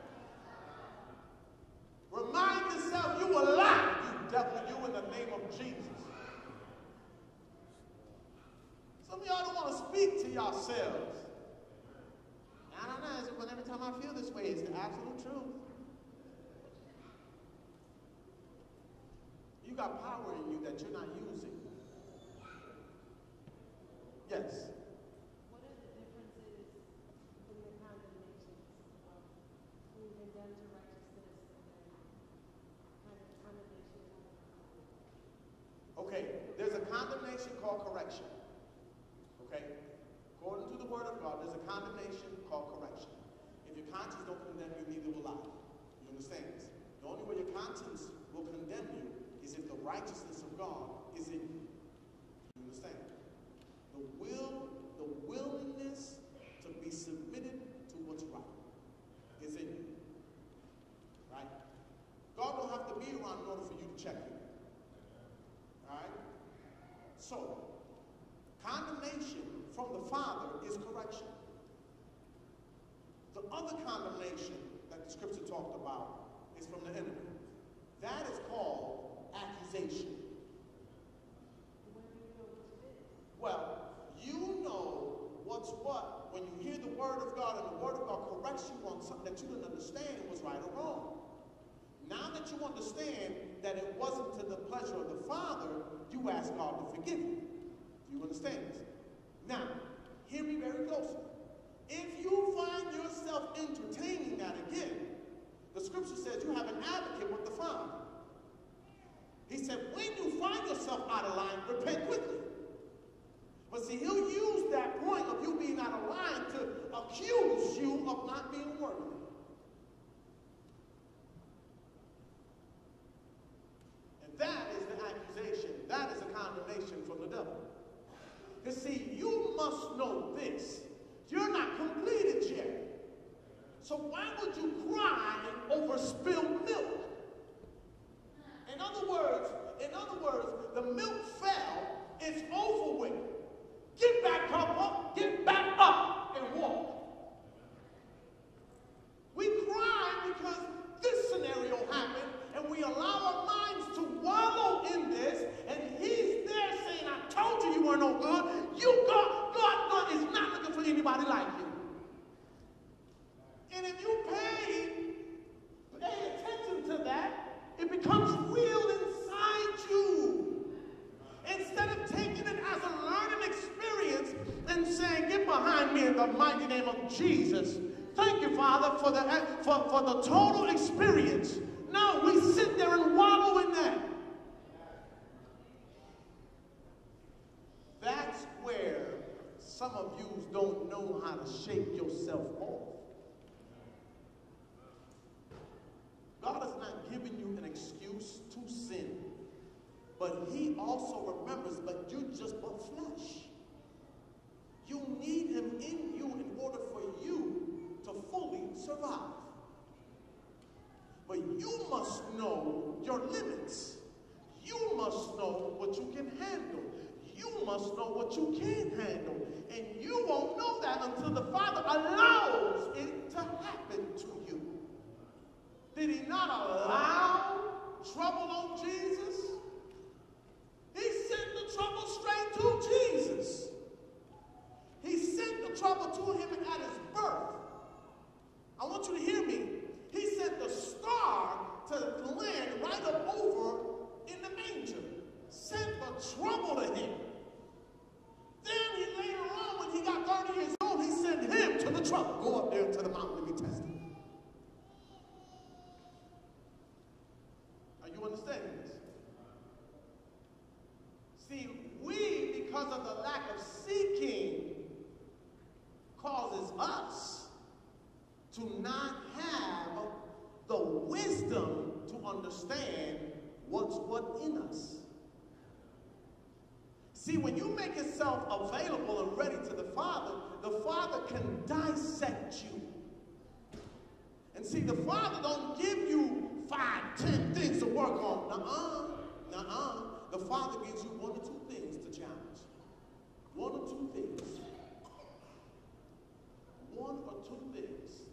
Remind yourself you a lie, you devil, you in the name of Jesus. Some of y'all don't want to speak to yourselves. I don't know, but every time I feel this way, it's the absolute truth. You got power in you that you're not using. Yes. Okay, there's a condemnation called correction. Okay? According to the Word of God, there's a condemnation called correction. If your conscience don't condemn you, neither will I. You understand this? The only way your conscience will condemn you is if the righteousness of God is in you. You understand? The will, the willingness to be submitted to what's right is in you. Right? God don't have to be around in order for you to check you. Alright? So, condemnation from the Father is correction. The other condemnation that the scripture talked about is from the enemy. That is called accusation. Well, you know what's what when you hear the Word of God and the Word of God corrects you on something that you didn't understand was right or wrong. Now that you understand that it wasn't to the pleasure of the Father, you ask God to forgive you. Do you understand this? Now, hear me very closely. If you find yourself entertaining that again, the scripture says you have an advocate with the Father. He said, when you find yourself out of line, repent quickly. But see, he'll use that point of you being out of line to accuse you of not being worthy. That is the accusation. That is a condemnation from the devil. Because see, you must know this. You're not completed yet. So why would you cry over spilled milk? In other words, in other words, the milk fell It's over with. Get back up, get back up and walk. We cry because this scenario happened, and we allow our minds to wallow in this, and he's there saying, I told you you were no good. You God, God, God is not looking for anybody like you. And if you pay, pay attention to that, it becomes real inside you. Instead of taking it as a learning experience and saying, get behind me in the mighty name of Jesus. Thank you, Father, for the, for, for the total experience. No, we sit there and wallow in that. That's where some of you don't know how to shake yourself off. God is not giving you an excuse to sin, but he also remembers, but you just but flesh. You need him in you in order for you to fully survive. But you must know your limits. You must know what you can handle. You must know what you can't handle. And you won't know that until the Father allows it to happen to you. Did he not allow trouble on Jesus? He sent the trouble straight to Jesus. He sent the trouble to him at his birth. I want you to hear me. He sent the star to land right up over in the manger. Sent the trouble to him. Then he later on, when he got thirty years old, he sent him to the trouble. Go up there to the mountain and be tested. Are you understanding this? See, we, because of the lack of seeking, causes us to not have the wisdom to understand what's what in us. See, when you make yourself available and ready to the Father, the Father can dissect you. And see, the Father don't give you five, ten things to work on. Nuh-uh, nuh-uh. The Father gives you one or two things to challenge. One or two things. One or two things.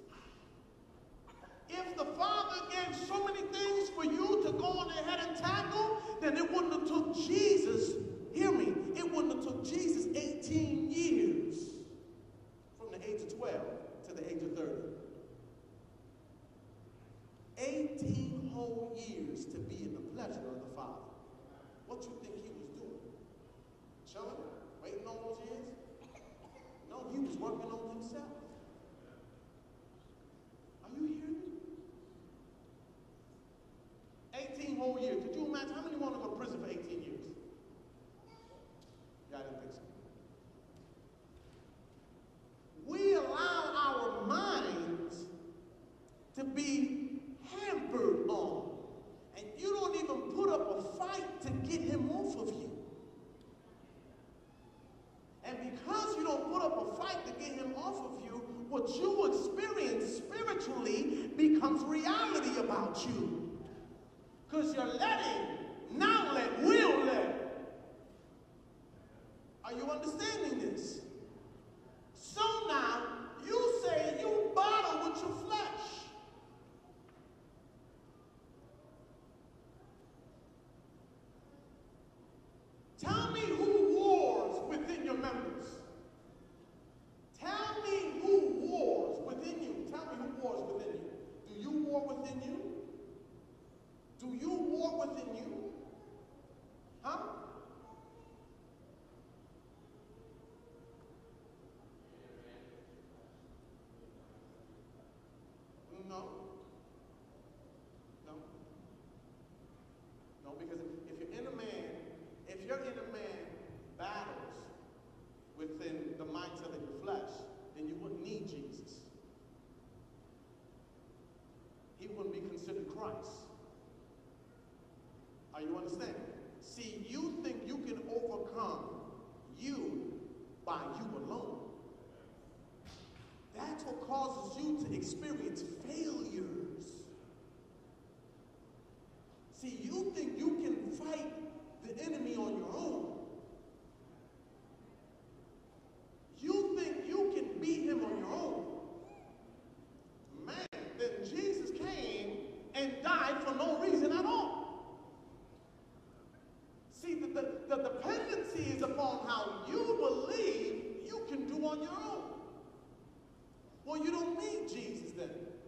If the Father gave so many things for you to go on ahead and tackle, then it wouldn't have took Jesus, hear me, it wouldn't have took Jesus eighteen years from the age of twelve to the age of thirty. eighteen whole years to be in the pleasure of the Father. What you think he was doing? Chilling? Waiting on those years? No, he was working on himself. Are you hearing me? eighteen whole years. Could you imagine how many want to go to prison for eighteen years? Yeah, I didn't think so. We allow our minds to be hampered on. And you don't even put up a fight to get him off of you. And because you don't put up a fight to get him off of you, what you experience spiritually becomes reality about you. Because you're letting, now let, will let. Are you understanding this? So now, you say you battle with your flesh. Tell me who wars within your members. Tell me who wars within you. Tell me who wars within you. Do you war within you? Do you war within you? Huh? No. No. No, because if you're in a man, if your inner man battles within the mindset of your flesh, then you wouldn't need Jesus. He wouldn't be considered Christ. Are you understanding? See, you think you can overcome you by you alone. That's what causes you to experience failures. See, you think you can fight the enemy on your own. the dependency is upon how you believe you can do on your own. Well, you don't need Jesus then.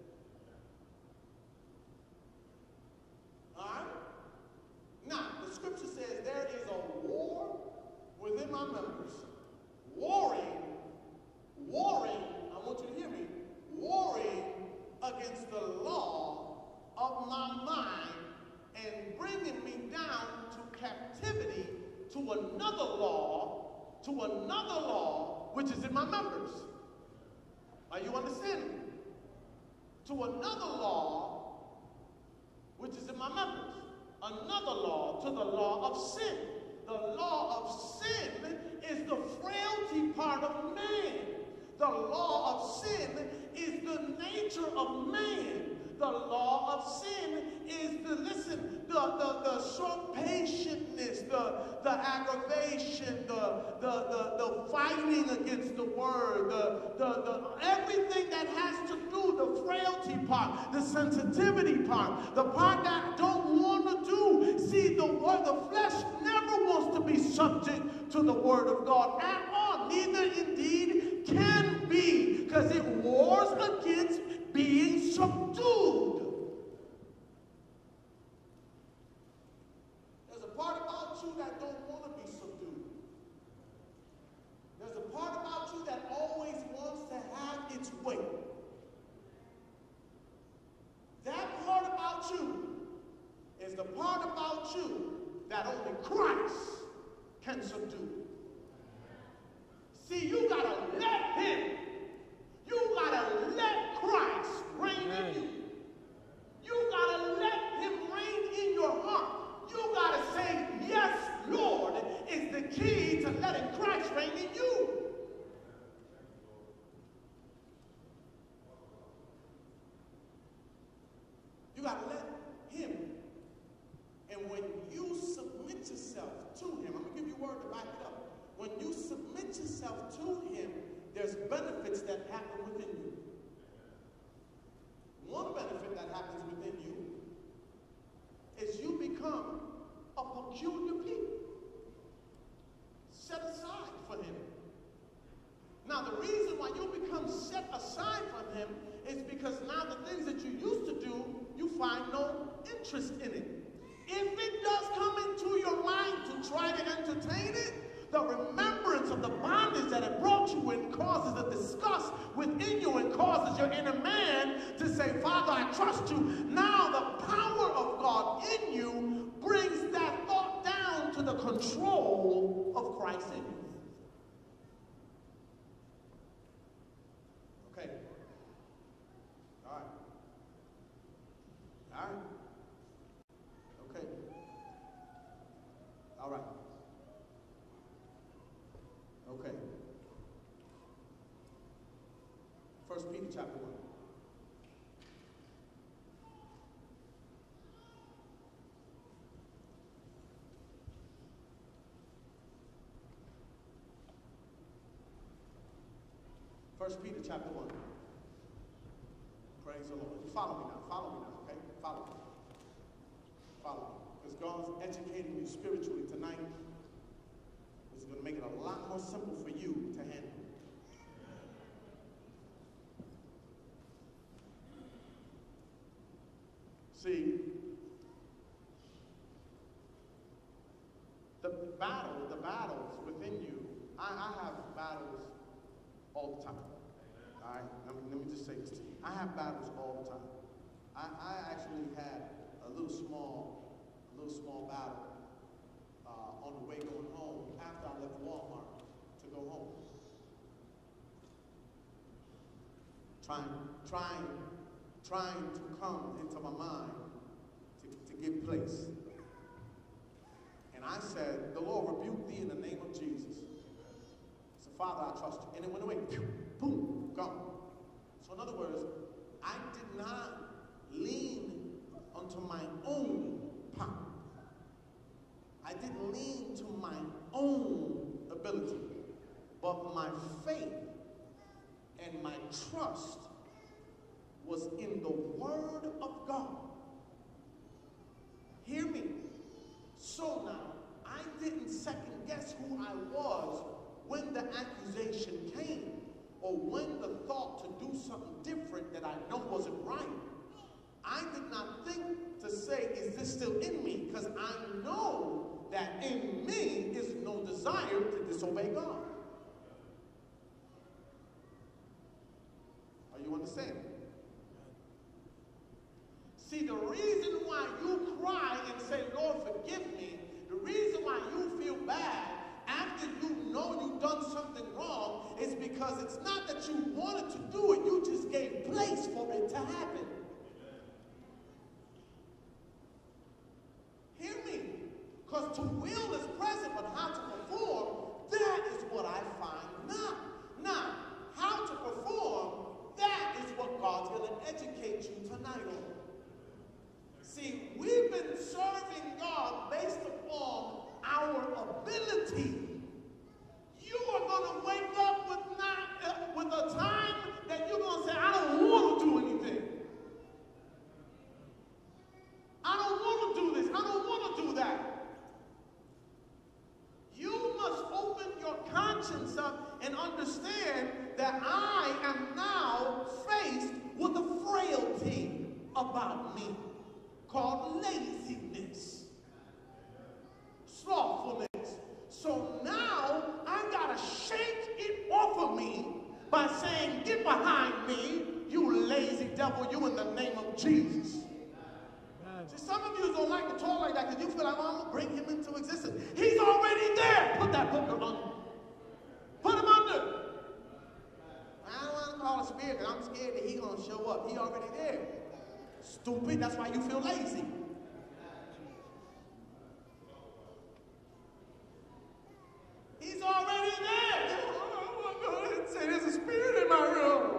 All right? Now, the scripture says there is a war within my members. Warring, warring, I want you to hear me, warring against the law of my mind and bringing me down to captivity to another law, to another law, which is in my members. Are you understanding? To another law, which is in my members. Another law, to the law of sin. The law of sin is the frailty part of man. The law of sin is the nature of man. The law of sin is the, listen, the, the, the short patientness, the, the aggravation, the, the, the, the fighting against the word, the, the, the, everything that has to do, the frailty part, the sensitivity part, the part that I don't want to do. See, the word, the flesh never wants to be subject to the word of God at all. Neither indeed can be, because it wars against being subdued. There's a part about you that don't want to be subdued. There's a part about you that always wants to have its way. That part about you is the part about you that only Christ can subdue. See, you gotta let him. You gotta let Christ reign in you. You gotta let him reign in your heart. You gotta say, yes, Lord, is the key to letting Christ reign in you. You gotta let him. And when you submit yourself to him, I'm gonna give you a word to back it up. When you submit yourself to him, there's benefits that happen within you. One benefit that happens within you is you become a peculiar people, set aside for him. Now, the reason why you become set aside from him is because now the things that you used to do, you find no interest in it. If it does come into your mind to try to entertain it, the remembrance of the bondage that it brought you in causes a disgust within you and causes your inner man to say, Father, I trust you. Now the power of God in you brings that thought down to the control of Christ in you. Okay. All right. All right. Okay. All right. Okay. First Peter chapter one. First Peter chapter one. Praise the Lord. You follow me now. Follow me now, okay? Follow me. Follow me. Because God's educating you spiritually tonight. This is going to make it a lot more simple for you to handle. See, the battle, the battles within you, I, I have battles all the time. All right? Let me, let me just say this to you. I have battles all the time. I, I actually had a little small, a little small battle uh, on the way going home after I left Walmart to go home. Trying, trying, trying to come into my mind to, to give place. And I said, the Lord rebuke thee in the name of Jesus. So, Father, I trust you. And it went away. Pew, boom, gone. So in other words, I did not lean unto my own power. I didn't lean to my own ability, but my faith and my trust was in the Word of God. Hear me. So now, I didn't second guess who I was when the accusation came, or when the thought to do something different that I know wasn't right. I did not think to say, is this still in me? Because I know that in me is no desire to disobey God. Are you understanding? See, the reason why you cry and say, Lord, forgive me, the reason why you feel bad after you know you've done something wrong is because it's not that you wanted to do it, you just gave place for it to happen. Hear me. Because to will is present, but how to perform, that is what I find not. Now, how to perform, that is what God's going to educate you tonight on. See, we've been serving God based upon our ability. You are going to wake up with, not, uh, with a time that you're going to say, I don't want to do anything. I don't want to do this. I don't want to do that. You must open your conscience up and understand that I am now faced with a frailty about me called laziness, slothfulness. So now I got to shake it off of me by saying, get behind me, you lazy devil, you in the name of Jesus. See, some of you don't like to talk like that because you feel like, oh, I'm going to bring him into existence. He's already there. Put that book under. Put him under. I don't want to call it spirit because I'm scared that he's going to show up. He already there. Stupid. That's why you feel lazy. He's already there. Oh, go ahead and say there's a spirit in my room.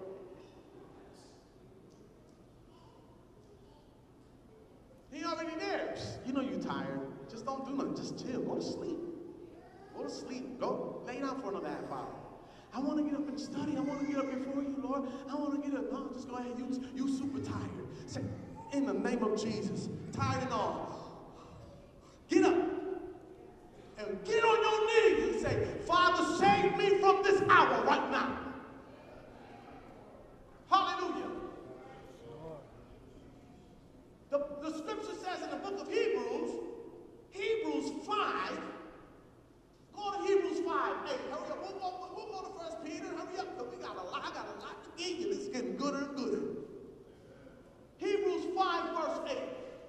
He already there. You know you're tired. Just don't do nothing. Just chill. Go to sleep. Go to sleep. Go lay down for another half hour. I want to get up and study. I want to get up before you, Lord. I want to get up. No, just go ahead. You, you super tired. Say, in the name of Jesus, tired and all. Get up. And get on your knees and say, Father, save me from this hour right now. Hallelujah. The, the scripture says in the book of Hebrews, Hebrews five, go to Hebrews five, hey, hurry up, we'll go, we'll go to First Peter, hurry up, because we got a lot, I got a lot to give you, it's getting gooder and gooder. Hebrews five, verse eight.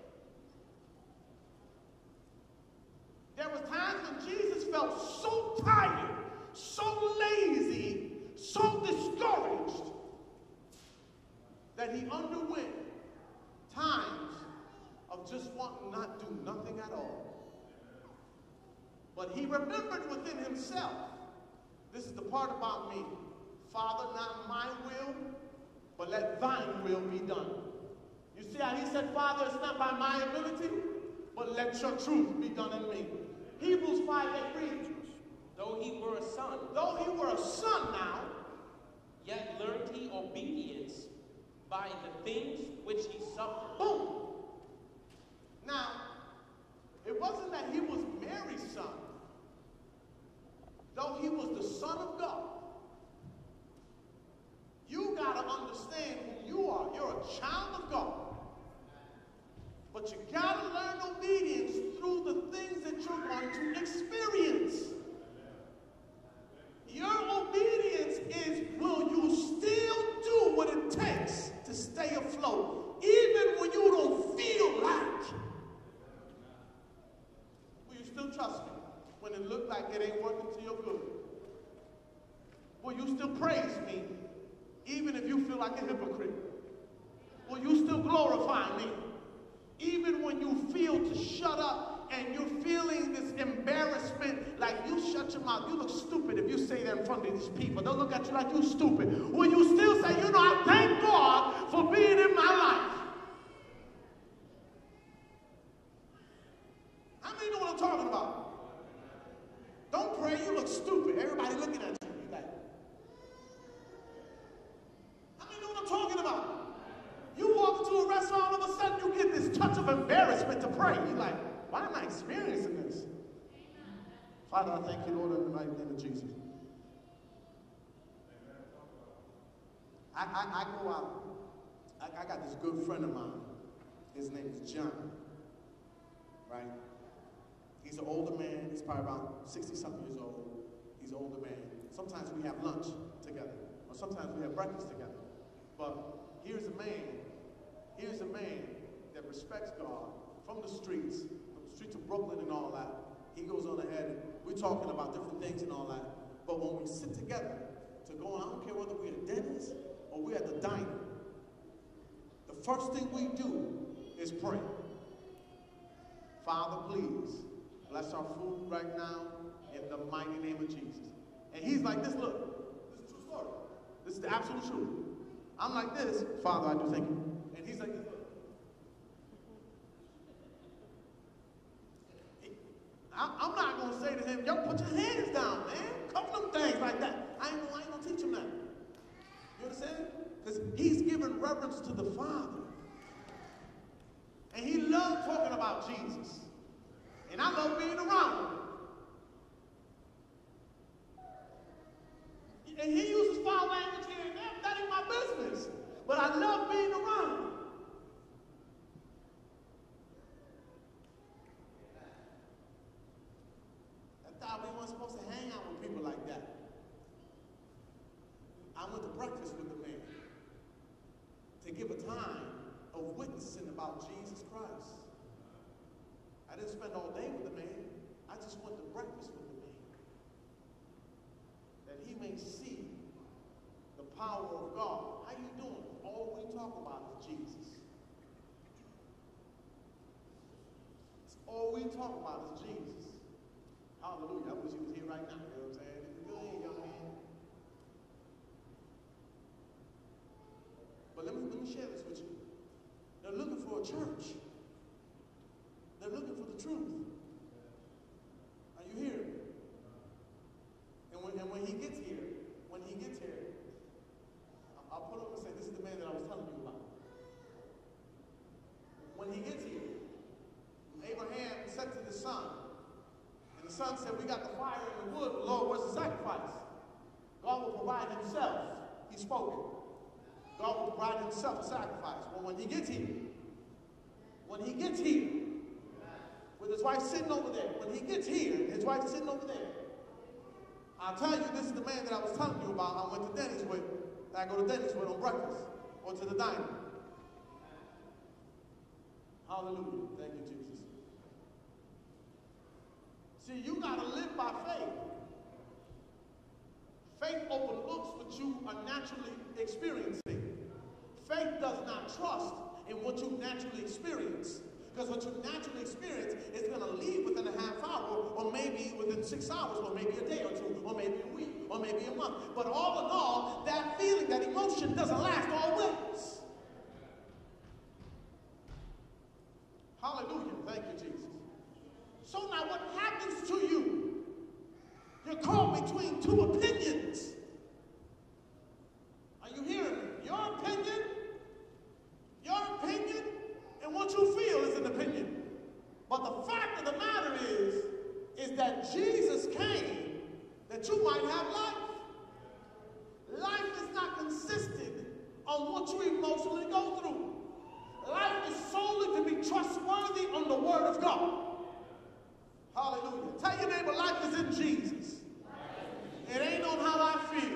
There was times when Jesus felt so tired, so lazy, so discouraged, that he underwent times of just wanting not do nothing at all. But he remembered within himself, this is the part about me, Father, not my will, but let thine will be done. You see how he said, Father, it's not by my ability, but let your truth be done in me. Hebrews five eight reads, Though he were a son, though he were a son now, yet learned he obedience by the things which he suffered. Boom. Now, it wasn't that he was Mary's son. Though he was the Son of God, you got to understand who you are. You're a child of God. But you got to learn obedience through the things that you're going to experience. Your obedience is, will you still do what it takes to stay afloat, even when you don't feel like? Will you still trust me when it looked like it ain't working to your good? Will you still praise me, even if you feel like a hypocrite? Will you still glorify me, even when you feel to shut up and you're feeling this embarrassment, like you shut your mouth, you look stupid if you say that in front of these people. They'll look at you like you stupid. Will you still say, you know, I thank God for being in my life? How many know what I'm talking about? Don't pray, you look stupid. Everybody looking at you. You like, how many know what I'm talking about? You walk into a restaurant, all of a sudden you get this touch of embarrassment to pray. You're like, why am I experiencing this? Father, I thank you, Lord, in the mighty name of Jesus. I, I, I go out. I, I got this good friend of mine. His name is John. Right? He's an older man. He's probably about sixty-something years old. He's an older man. Sometimes we have lunch together. Or sometimes we have breakfast together. But here's a man. Here's a man that respects God from the streets, from the streets of Brooklyn and all that. He goes on ahead and we're talking about different things and all that. But when we sit together to go on, I don't care whether we're at Denny's or we're at the diner, the first thing we do is pray. Father, please bless our food right now in the mighty name of Jesus. And he's like this, look, this is a true story. This is the absolute truth. I'm like this, Father, I do thank you. And he's like this, look. I'm not going to say to him, yo, put your hands down, man. Cover them things like that. I ain't, I ain't going to teach him that. You understand? Because he's giving reverence to the Father. And he loved talking about Jesus. And I love being around him. And he uses foul language here and there. That ain't my business. But I love being around him. I thought we weren't supposed to hang out with people like that. I went to breakfast with the man to give a time of witnessing about Jesus Christ. I didn't spend all day with the man. I just went to breakfast with the man. That he may see the power of God. How you doing? All we talk about is Jesus. It's all we talk about is Jesus. Hallelujah. I wish he was here right now. You know what I'm saying? Go ahead, young man. But let me, let me share this with you. They're looking for a church. They're looking for the truth. Are you hearing me? And when, and when he gets here, when he gets here, I'll put up and say, this is the man that I was telling you about. When he gets here, Abraham said to the son, and the son said, we got the fire and the wood, Lord, where's the sacrifice? God will provide himself. He spoke it. God will provide himself a sacrifice. Well, when he gets here, when he gets here, with his wife sitting over there, when he gets here, his wife sitting over there, I'll tell you, this is the man that I was telling you about. I went to Denny's with, I go to Denny's with on breakfast, or to the diner. Hallelujah. Thank you, Jesus. See, you got to live by faith. Faith overlooks what you are naturally experiencing. Faith does not trust in what you naturally experience. Because what you naturally experience is going to leave within a half hour, or maybe within six hours, or maybe a day or two, or maybe a week, or maybe a month. But all in all, that feeling, that emotion doesn't last always. Hallelujah. Thank you, Jesus. So now what happens to you? You're caught between two opinions. Are you hearing me? Your opinion, your opinion, and what you feel is an opinion. But the fact of the matter is, is that Jesus came that you might have life. Life is not consistent on what you emotionally go through. Life is solely to be trustworthy on the Word of God. Hallelujah. Tell your neighbor, life is in Jesus. It ain't on how I feel.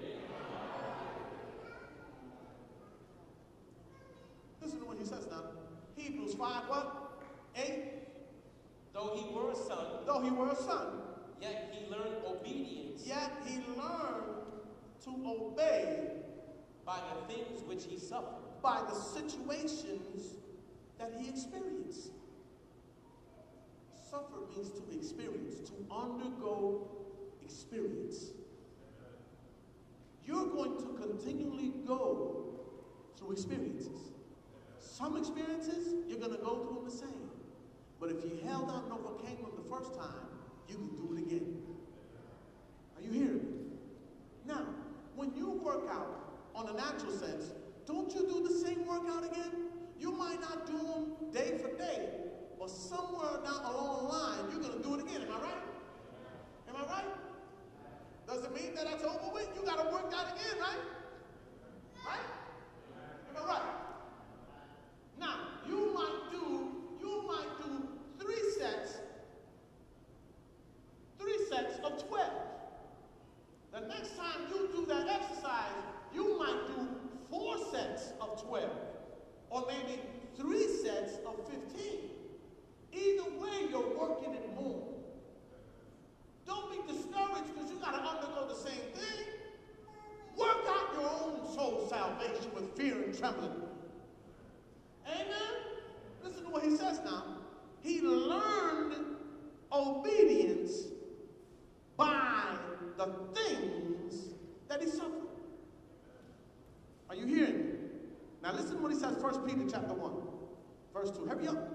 Listen to what he says now. Hebrews five, what? eight. Though he were a son, Though he were a son, yet he learned obedience yet he learned to obey by the things which he suffered. by the situations that he experienced. Suffer means to experience, to undergo experience. You're going to continually go through experiences. Some experiences, you're going to go through them the same. But if you held out and overcame them the first time, you can do it again. Are you hearing me? Now, when you work out on a natural sense, don't you do the same workout again? You might not do them day for day, but somewhere down along the line, you're going to do it again. Am I right? or maybe three sets of fifteen. Either way, you're working it more. Don't be discouraged because you got to undergo the same thing. Work out your own soul salvation with fear and trembling. Amen? Listen to what he says now. He learned obedience by the things that he suffered. Are you hearing me? Now listen to what he says, First Peter chapter one, verse two. Hurry up.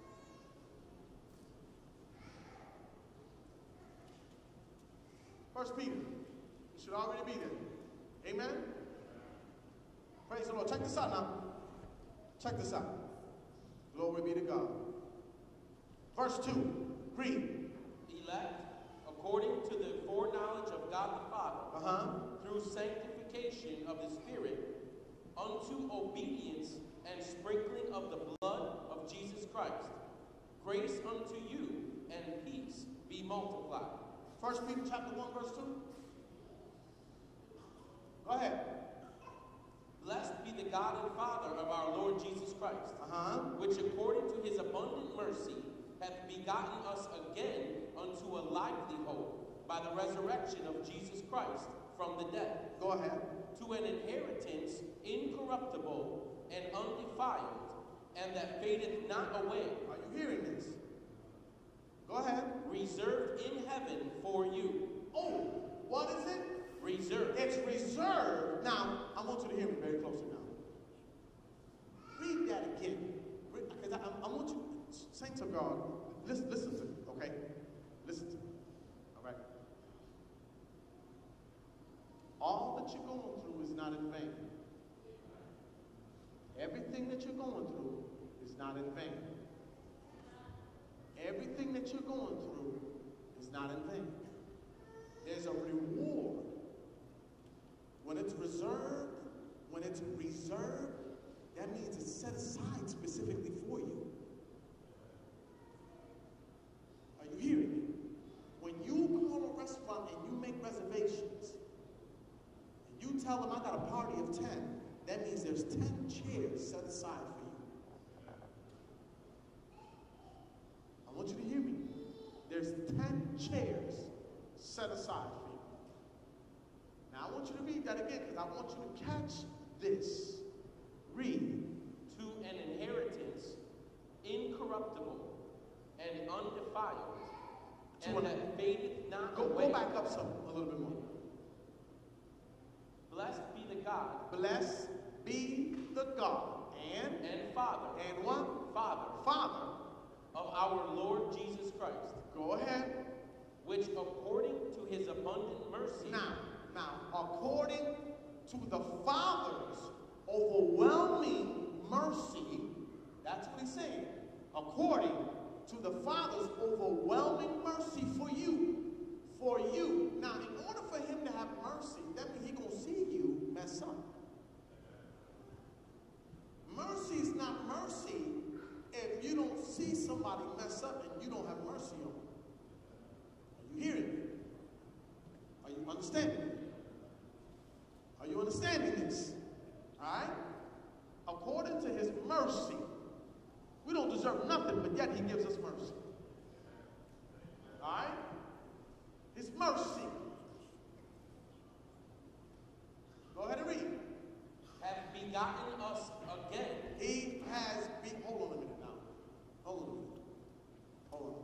First Peter. You should already be there. Amen? Praise the Lord. Check this out now. Check this out. Glory be to God. Verse two. Read. Elect according to the foreknowledge of God the Father, Uh-huh. through sanctification of the Spirit, unto obedience and sprinkling of the blood of Jesus Christ. Grace unto you and peace be multiplied. First Peter chapter one, verse two. Go ahead. Blessed be the God and Father of our Lord Jesus Christ, Uh-huh. which according to his abundant mercy hath begotten us again unto a lively hope by the resurrection of Jesus Christ from the dead, Go ahead. to an inheritance incorruptible and undefiled, and that fadeth not away, Are you hearing this? Go ahead. reserved in heaven for you. Oh, what is it? Reserved. It's reserved. Now, I want you to hear me very closely now. Read that again. Because I, I, I want you, saints of God, listen, listen to me, okay? Listen to me, all right? All that you're going through is not in vain. Everything that you're going through is not in vain. Everything that you're going through is not in vain. There's a reward. When it's reserved, when it's reserved, that means it's set aside specifically for you. Are you hearing me? When you call a restaurant and you make reservations, and you tell them, I got a party of ten, that means there's ten chairs set aside for you. I want you to hear me. There's ten chairs set aside for you. Now, I want you to read that again because I want you to catch this. Read. To an inheritance incorruptible and undefiled, To and an- that fadeth not Go, away. go back up some, a little bit more. Blessed be the God Blessed be the God and, and Father, and what? Father Father. of our Lord Jesus Christ, Go ahead. which according to his abundant mercy Now, now, according to the Father's overwhelming mercy, that's what he's saying. According to the Father's overwhelming mercy for you, for you. Now, in order for him to have mercy, that means he's going to see you mess up. Mercy is not mercy if you don't see somebody mess up and you don't have mercy on them. Are you hearing me? Are you understanding me? Are you understanding this? All right? According to his mercy, we don't deserve nothing, but yet he gives us mercy. All right? His mercy. Go ahead and read. hath begotten us again. He has been, hold on a minute now. Hold on a minute. Hold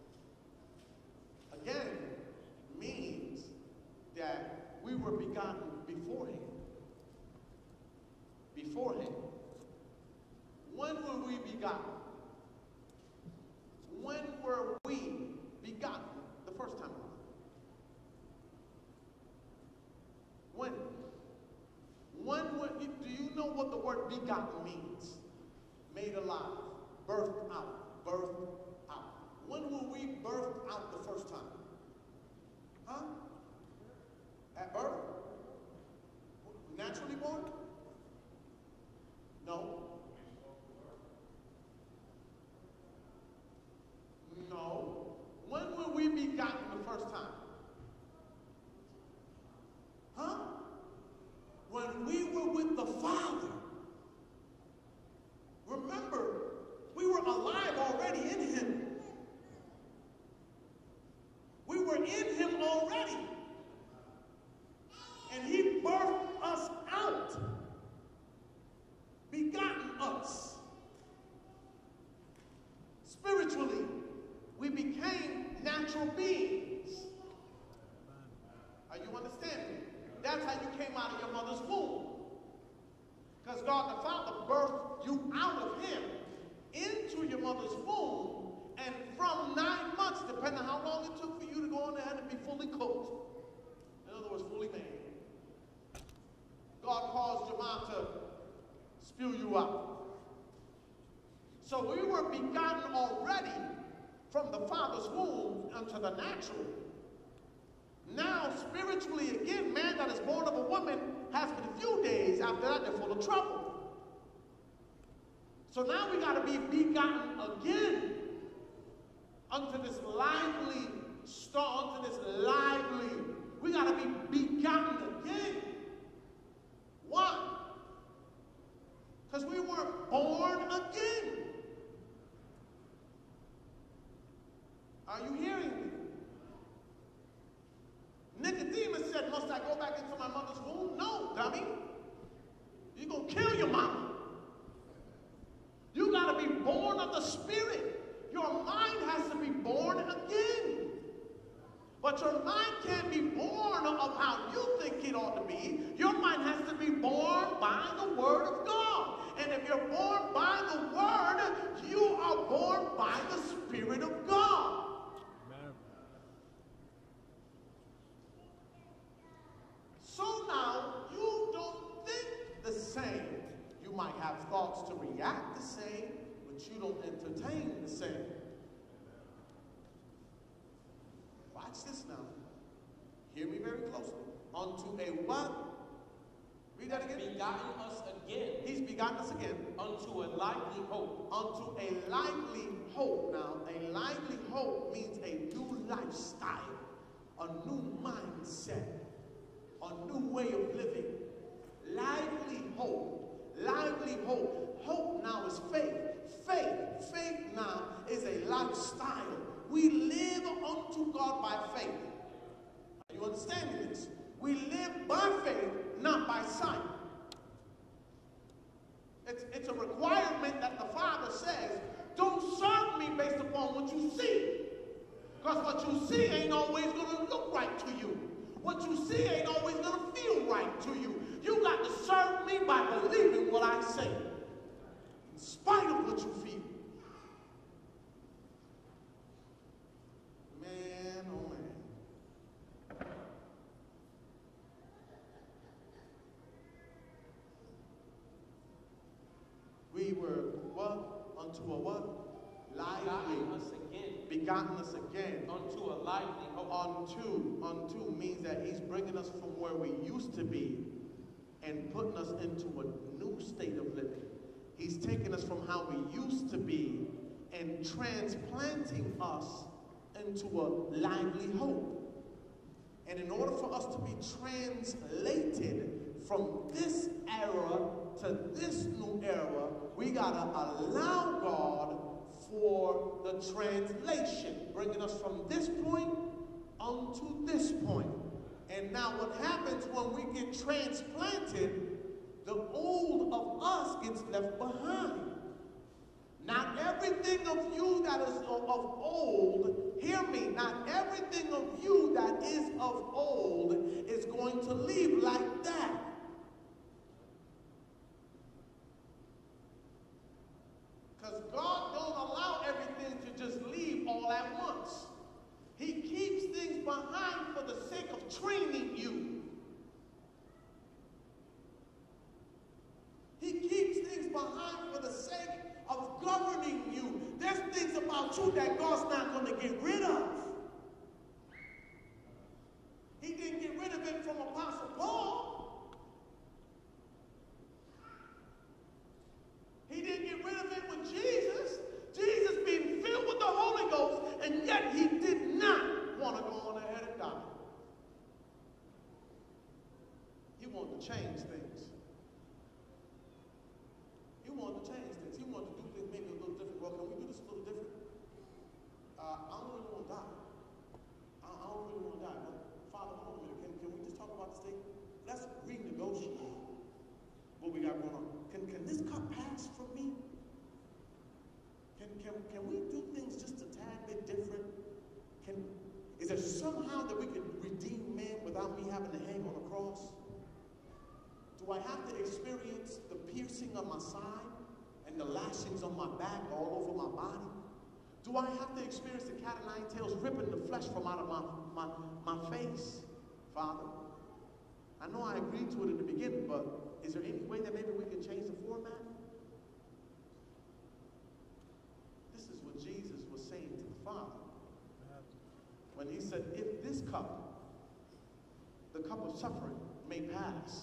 on. Again means that we were begotten beforehand. Beforehand. When were we begotten? When were we begotten the first time around? When? When were, do you know what the word begotten means? Made alive, birthed out, birthed out. When were we birthed out the first time? Huh? At birth? Naturally born? No. No. When were we begotten the first time? Huh? When we were with the Father. Because God the Father birthed you out of him into your mother's womb, and from nine months, depending on how long it took for you to go on ahead and be fully cooked, in other words, fully made, God caused your mom to spew you out. So we were begotten already from the Father's womb unto the natural. Now, spiritually, again, man that is born of a woman has been a few days. After that, they're full of trouble. So now we got to be begotten again unto this lively star, unto this lively. We got to be begotten again. Why? Because we weren't born again. Are you hearing me? Nicodemus said, must I go back into my mother's womb? No, dummy. You're going to kill your mama. You got to be born of the Spirit. Your mind has to be born again. But your mind can't be born of how you think it ought to be. Your mind has to be born by the Word of God. And if you're born by the Word, you are born by the Spirit of God. Amen. So now, you don't think the same. You might have thoughts to react the same, but you don't entertain the same. Watch this now. Hear me very closely. Unto a what? Read that again. Begotten us again. He's begotten us again. Unto a lively hope. Unto a lively hope. Now, a lively hope means a new lifestyle, a new mindset, a new way of living. Lively hope. Lively hope. Hope now is faith. Faith. Faith now is a lifestyle. We live unto God by faith. Are you understanding this? We live by faith, not by sight. It's, it's a requirement that the Father says, don't serve me based upon what you see. Because what you see ain't always going to look right to you. What you see ain't always going to feel right to you. You got to serve me by believing what I say, in spite of what you feel. Man, oh man. We were what? Unto a what? Lively. Begotten us again. Begotten us again. Unto a lively hope. Unto, unto means that he's bringing us from where we used to be and putting us into a new state of living. He's taking us from how we used to be and transplanting us into a lively hope. And in order for us to be translated from this era to this new era, we got to allow God for the translation, bringing us from this point unto this point. And now what happens when we get transplanted, the old of us gets left behind. Not everything of you that is of old, hear me, not everything of you that is of old is going to leave like that. Because God don't allow everything to just leave all at once. He keeps things behind for the sake of training you. He keeps things behind for the sake of governing you. There's things about you that God's not going to get rid of. He didn't get rid of it from Apostle Paul. He didn't get rid of it with Jesus. Jesus being filled with the Holy Ghost, and yet he did not want to go on ahead and die. He wanted to change things. He wanted to change things. He wanted to do things maybe a little different. Well, can we do this a little different? Uh, I don't really want to die. I, I don't really want to die. But Father, hold on a minute. Can, can we just talk about this thing? Let's renegotiate what we got going on. Can, can this cup pass from me? Can, can, can we do things just a tad bit different? Can, is there somehow that we could redeem man without me having to hang on a cross? Do I have to experience the piercing of my side and the lashings on my back all over my body? Do I have to experience the cat o' nine tails ripping the flesh from out of my, my, my face, Father? I know I agreed to it in the beginning, but is there any way that maybe we can change the format? This is what Jesus was saying to the Father. When he said, if this cup, the cup of suffering, may pass,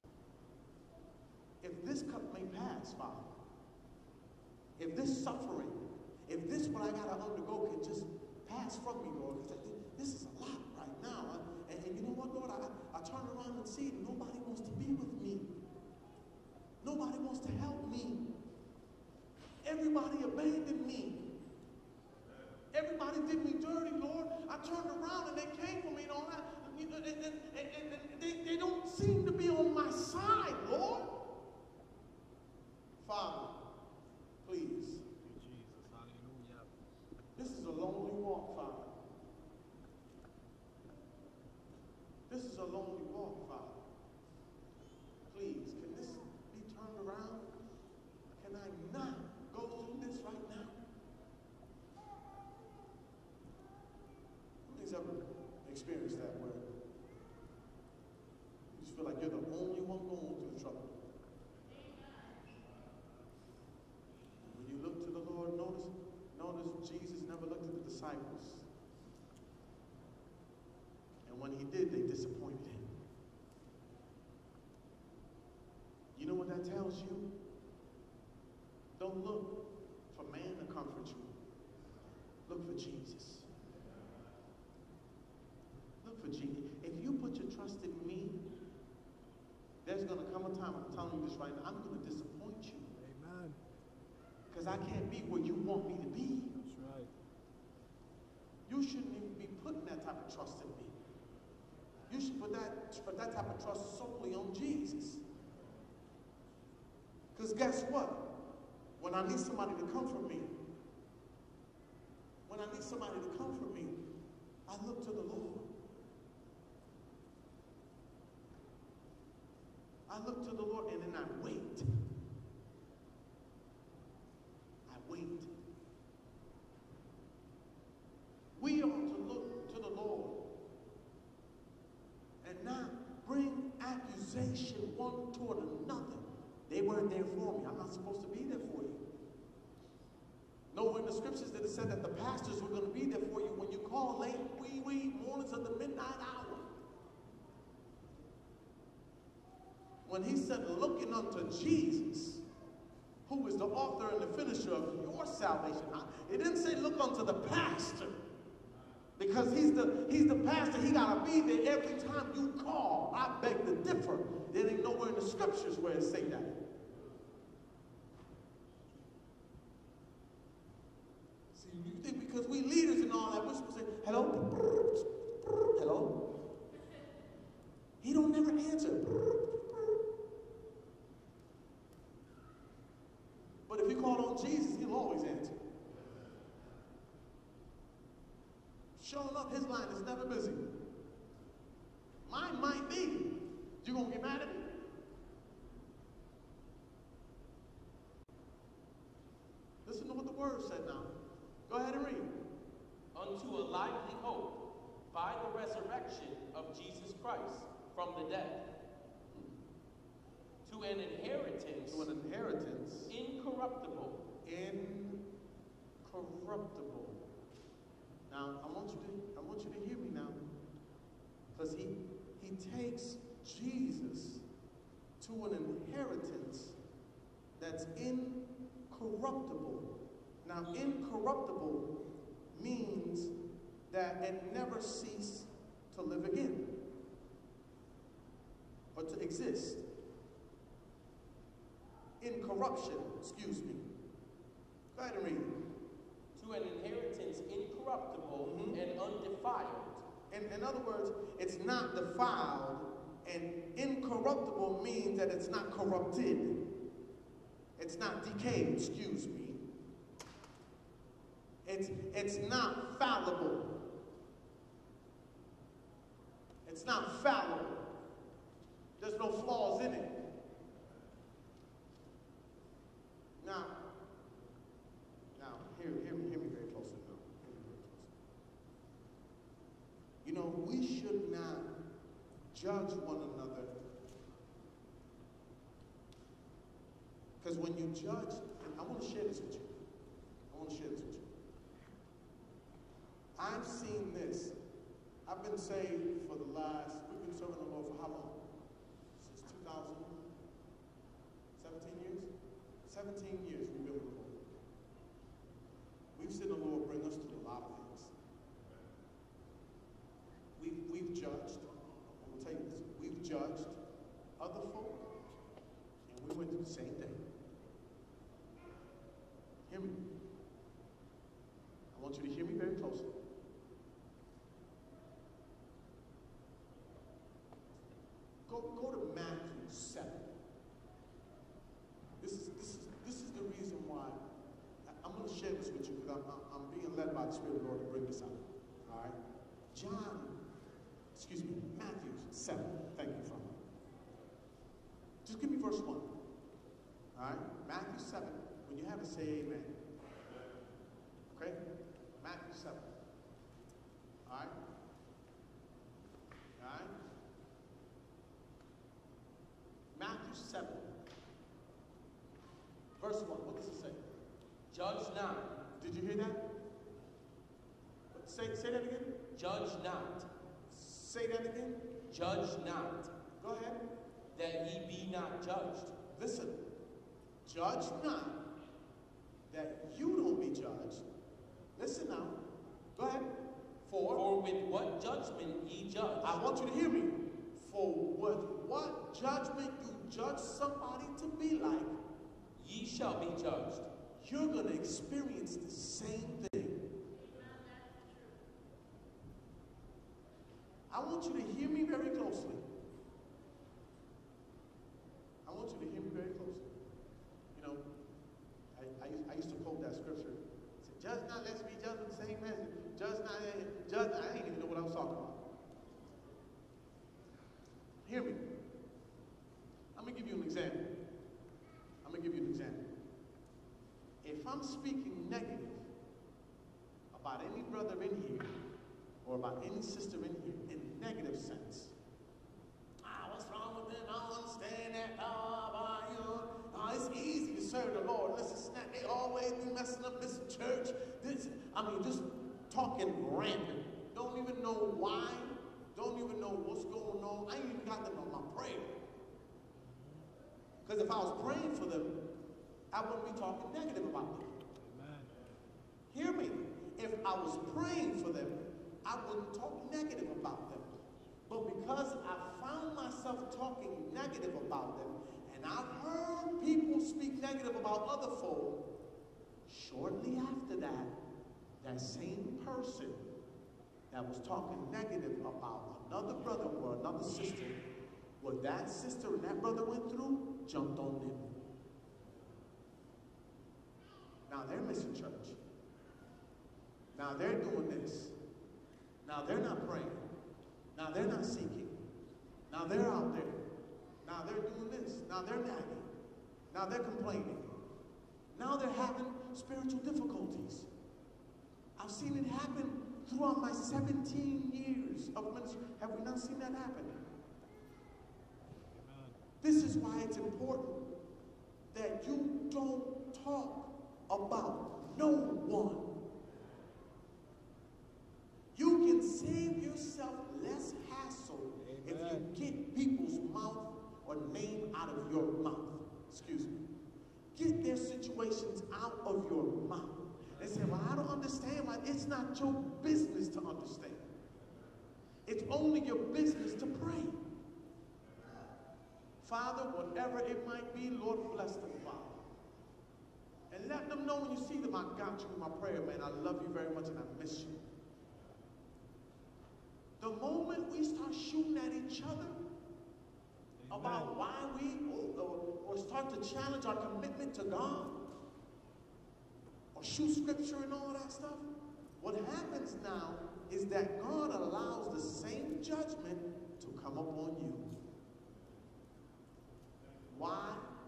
if this cup may pass, Father, if this suffering, if this what I got to undergo can just pass from me, Lord, because this is a lot right now. And, and you know what, Lord, I, I turn around and see nobody wants to be with me. Nobody wants to help me. Everybody abandoned me. Everybody did me dirty, Lord. I turned around and they came for me and all that. You know, and, and, and, and they, they don't seem to be on my side, Lord. Father, please. Jesus, hallelujah. This is a lonely walk, Father. This is a lonely walk, Father. Please, can this be turned around? Can I not go through this right now? Who's ever experienced that where you just feel like you're the only one going through trouble? When you look to the Lord, notice, notice Jesus never looked at the disciples. And when he did, they disappointed him. You know what that tells you? Don't look for man to comfort you. Look for Jesus. Look for Jesus. If you put your trust in me, there's going to come a time, I'm telling you this right now, I'm going to disappoint you. Amen. Because I can't be where you want me to be. That's right. You shouldn't even be putting that type of trust in me. You should put that, put that type of trust solely on Jesus. Because guess what? When I need somebody to comfort me, when I need somebody to comfort me, I look to the Lord. I look to the Lord and then I wait. I wait. We ought to look to the Lord and not bring accusation one toward another. They weren't there for me. I'm not supposed to be there for you. Nowhere in the scriptures that it said that the pastors were going to be there for you when you call late, wee wee mornings of the midnight hour. When he said, looking unto Jesus, who is the author and the finisher of your salvation. It didn't say look unto the pastor. Because he's the, he's the pastor, he got to be there every time you call. I beg to differ. There ain't nowhere in the scriptures where it say that. See, you think because we leaders and all that, we're supposed to say, hello? Hello? He don't never answer. But if you call on Jesus, he'll always answer. Showing up, his line is never busy. Mine might be. You gonna get mad at me? Listen to what the word said now. Go ahead and read. Unto a lively hope by the resurrection of Jesus Christ from the dead, to an inheritance, To an inheritance incorruptible, incorruptible. Now, I want you to, I want you to hear me now. Because he, he takes Jesus to an inheritance that's incorruptible. Now, incorruptible means that it never ceased to live again or to exist. Incorruption, excuse me. Go ahead and read it. to an inheritance incorruptible Mhm. and undefiled. In, in other words, it's not defiled, and incorruptible means that it's not corrupted. It's not decayed, excuse me. It's, it's not fallible. It's not fallible. There's no flaws in it. judge one another. Because when you judge, and I want to share this with you. I want to share this with you. I've seen this. I've been saved for the last, we've been serving the Lord for how long? Since two thousand seventeen years? seventeen years we've been with the Lord. We've seen the Lord bring us through a lot of things. We've, we've judged, I'm going to tell you this, we've judged other folk, and we went through the same thing. Hear me. I want you to hear me very closely. Go, go to Matthew seven. This is, this is, this is the reason why I, I'm going to share this with you because I'm, I'm, I'm being led by the Spirit of the Lord to bring this out. All right? John, excuse me, Matthew seven. Thank you, Father. Just give me verse one. All right? Matthew seven. When you have it, say amen. Okay? Matthew seven. All right? All right? Matthew seven. Verse one. What does it say? Judge not. Did you hear that? Say, say that again. Judge not. Say that again. Judge not. Go ahead. That ye be not judged. Listen. Judge not, that you don't be judged. Listen now. Go ahead. For, For with what judgment ye judge, I want you to hear me. For with what judgment you judge somebody to be like, ye shall be judged. you're going to experience the same thing. I want you to hear me very closely. I want you to hear me very closely. You know, I, I, used, I used to quote that scripture. It said, judge not, lest be judged with the same message. Judge not, judge not. I didn't even know what I was talking about. Hear me. I'm going to give you an example. I'm going to give you an example. If I'm speaking negative about any brother in here, or about any sister in here, in negative sense, ah, what's wrong with them? I don't understand that. Ah, ah, you know, ah, it's easy to serve the Lord. Listen, snap, they always be messing up this church. This, I mean, just talking rampant. Don't even know why. Don't even know what's going on. I ain't even got them on my prayer. Because if I was praying for them, I wouldn't be talking negative about them. Amen. Hear me. If I was praying for them, I wouldn't talk negative about them. But because I found myself talking negative about them, and I've heard people speak negative about other folk, shortly after that, that same person that was talking negative about another brother or another sister, what that sister and that brother went through, jumped on them. Now they're missing church. Now they're doing this. Now they're not praying. Now they're not seeking. Now they're out there. Now they're doing this. Now they're nagging. Now they're complaining. Now they're having spiritual difficulties. I've seen it happen throughout my seventeen years of ministry. Have we not seen that happen? This is why it's important that you don't talk about no one. You can save yourself less hassle Amen. If you get people's mouth or name out of your mouth. Excuse me. Get their situations out of your mouth. They say, well, I don't understand why. It's not your business to understand. It's only your business to pray. Father, whatever it might be, Lord, bless them, Father. And let them know when you see them, I got you in my prayer, man. I love you very much and I miss you. The moment we start shooting at each other Amen. About why we, or, or, or start to challenge our commitment to God, or shoot scripture and all that stuff, what happens now is that God allows the same judgment to come upon you. Why?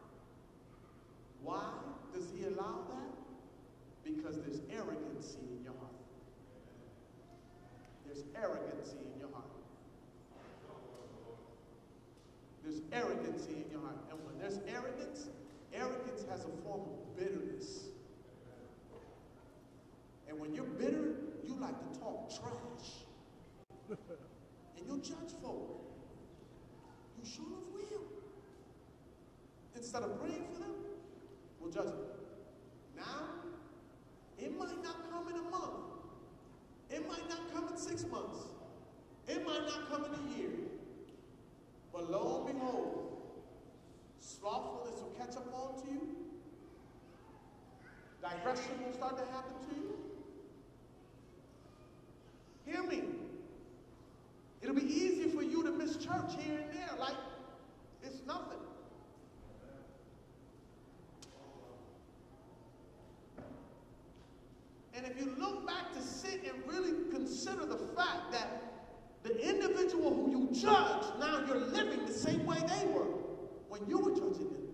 Why does he allow that? Because there's arrogancy in your heart. There's arrogancy in your heart. arrogancy in your heart. And when there's arrogance, arrogance has a form of bitterness. And when you're bitter, you like to talk trash. And you'll judge folk. You sure enough will. Instead of praying for them, we'll judge them. Now, it might not come in a month. It might not come in six months. It might not come in a year. But lo and behold, slothfulness will catch up on to you. Digression will start to happen to you. Hear me. It'll be easy for you to miss church here and there like it's nothing. And if you look back to sit and really consider the fact that the individual who you judge, now you're living the same way they were when you were judging them.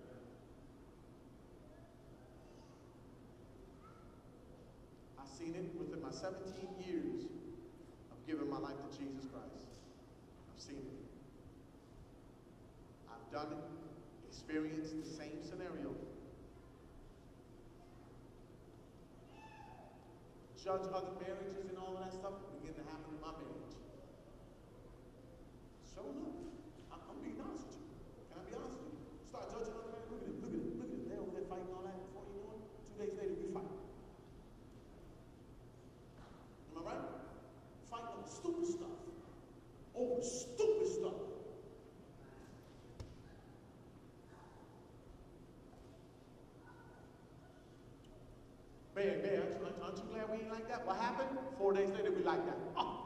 I've seen it within my seventeen years of giving my life to Jesus Christ. I've seen it. I've done it, experienced the same scenario. Judge other marriages and all of that stuff begin to happen in my marriage. So no, I'm, I'm being honest with you. Can I be honest with you? Start judging other marriages. Look at it, look at it, look at it. They're over there fighting all that before you know it. Two days later, we fight. Am I right? Fighting over stupid stuff. Over stupid stuff. Babe, babe, aren't you, aren't you glad we ain't like that? What happened? Four days later, we like that. Oh.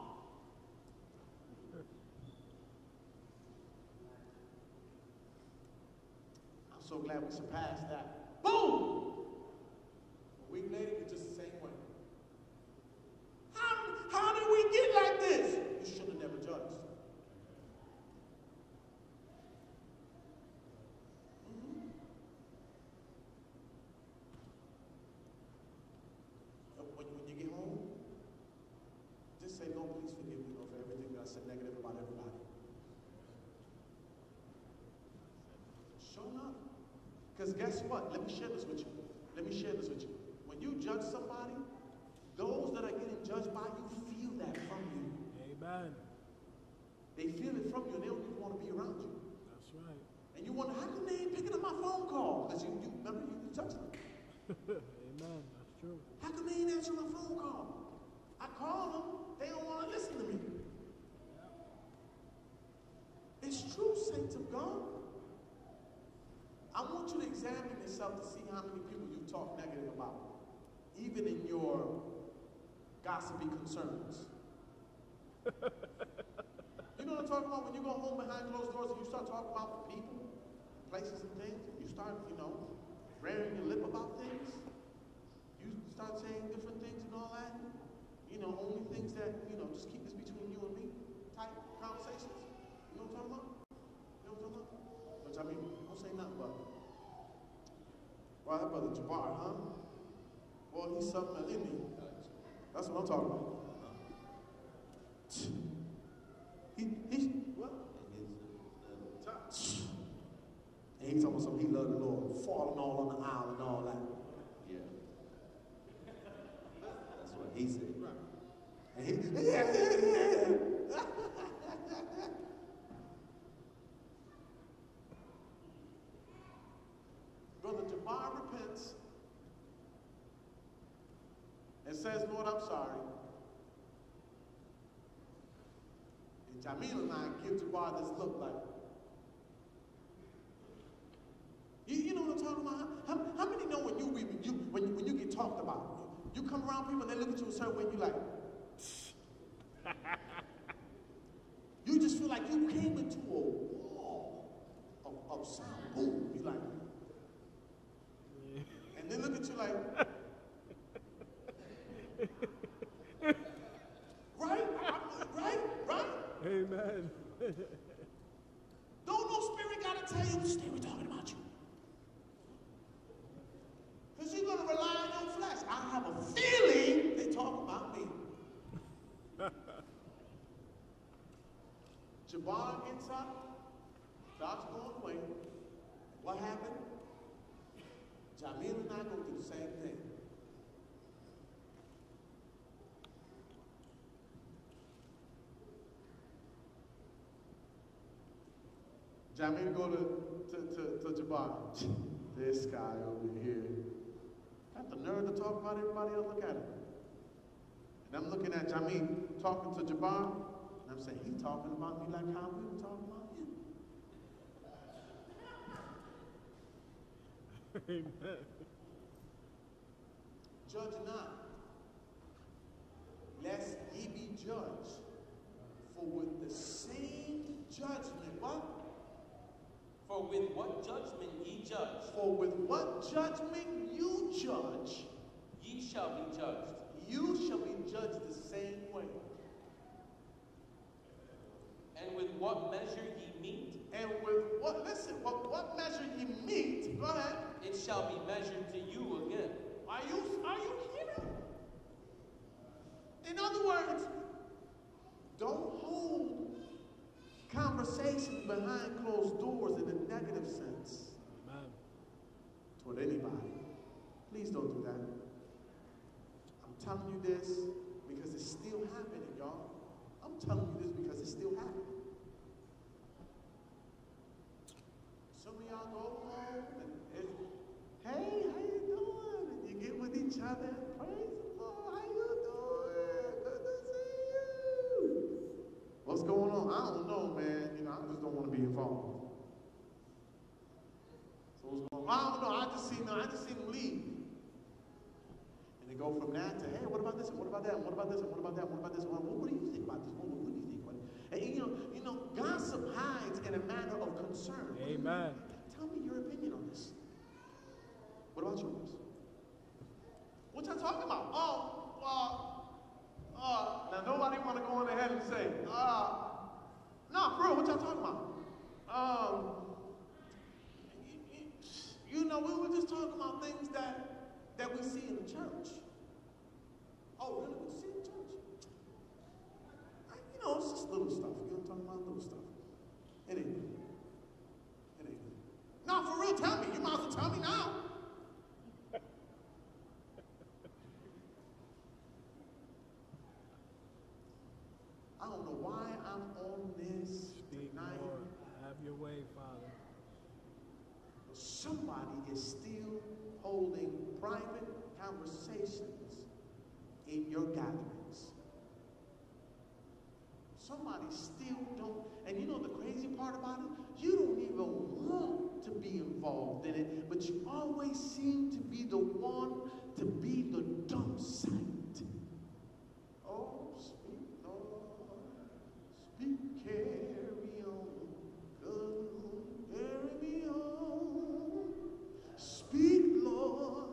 I'm so glad we surpassed that. Boom! A week later, we're just the same way. How, how did we get like this? You should have never judged. Say, Lord, please forgive me, Lord, for everything that I said negative about everybody. Show up. Because guess what? Let me share this with you. Let me share this with you. When you judge somebody, those that are getting judged by you feel that from you. Amen. They feel it from you and they don't even want to be around you. That's right. And you wonder, how come they ain't picking up my phone call? Because you, you remember you, you judged them. Amen. That's true. How come they ain't answering my phone call? I call them, they don't want to listen to me. It's true, saints of God. I want you to examine yourself to see how many people you talk negative about, even in your gossipy concerns. You know what I'm talking about? When you go home behind closed doors and you start talking about people, places and things, and you start, you know, rearing your lip about things, you start saying different things and all that. You know, only things that, you know, just keep this between you and me type conversations. You know what I'm talking about? You know what I'm talking about? Which I mean, don't say nothing but. Well, that brother Jabbar, huh? Boy, he's something else, isn't he? That's what I'm talking about. He, he, what? And he's talking about something, he loved the Lord, falling all on the aisle and all that. Yeah. That's what he said. And he, yeah, yeah, yeah. Brother Jabbar repents and says, Lord, I'm sorry. And Jamil and I give Jabbar this look like, you, you know what I'm talking about? How, how many know when you, when you when, when you get talked about, you come around people and they look at you a certain way and you're like, you just feel like you came into a wall of, of sound. Boom. You like, and they look at you like, right? Right? Right? Amen. Don't no spirit gotta tell you, stay, we're talking about you. Because you're gonna rely on your flesh. I have a feeling they talk about me. Jabbar gets up, starts going away. What happened? Jamil and I go through the same thing. Jamil go to, to, to, to Jabbar. This guy over here. Got the nerve to talk about everybody else. Look at him. And I'm looking at Jamil talking to Jabbar. And I'm saying, he's talking about me like how we were talking about him. Amen. Judge not, lest ye be judged. For with the same judgment, what? For with what judgment ye judge, For with what judgment you judge, ye shall be judged. you shall be judged the same way. And with what measure ye meet, And with what, listen, what, what measure you meet, go ahead. it shall be measured to you again. Are you, are you hearing? In other words, don't hold conversations behind closed doors in a negative sense Amen. toward anybody. Please don't do that. I'm telling you this because it's still happening, y'all. I'm telling you this because it's still happening. Some of y'all go home and it's, hey, how you doing? And you get with each other and praise the Lord. How you doing? Good to see you. What's going on? I don't know, man. You know, I just don't want to be involved. So what's going on? I don't know. I just seen I just seen them leave. And they go from that to, hey, what about this? And what about that? And what about this? And what about that? And what about this? Well, what, what do you think about this? What, what, what do you think about it? And you know, you know, gossip hides in a manner of concern. Amen. Tell me your opinion on this. What about yours? What y'all talking about? Oh, uh, uh, now nobody want to go on ahead and say, uh, no, for real, what y'all talking about? Um, you, you know, we were just talking about things that, that we see in the church. Oh, really? What you see in the church? I, you know, it's just little stuff. You know what I'm talking about? Little stuff. It ain't good. It ain't good. No, for real, tell me. You might as well tell me now. I don't know why I'm on this Speak, tonight. Lord. Have your way, Father. Somebody is still holding private conversations in your gatherings. Somebody still don't, and you know the crazy part about it? You don't even want to be involved in it, but you always seem to be the one to be the dumb sight. Oh, speak, Lord, speak, carry on, good, carry me on. Speak, Lord.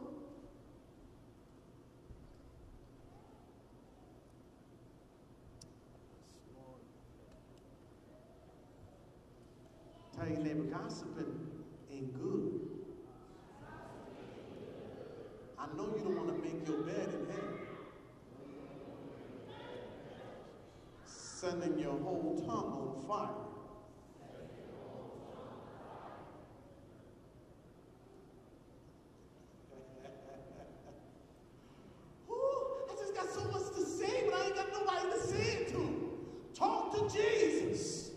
Tell your neighbor, gossiping ain't good. I know you don't want to make your bed in hell. Sending your whole tongue on fire. Ooh, I just got so much to say, but I ain't got nobody to say it to. Talk to Jesus.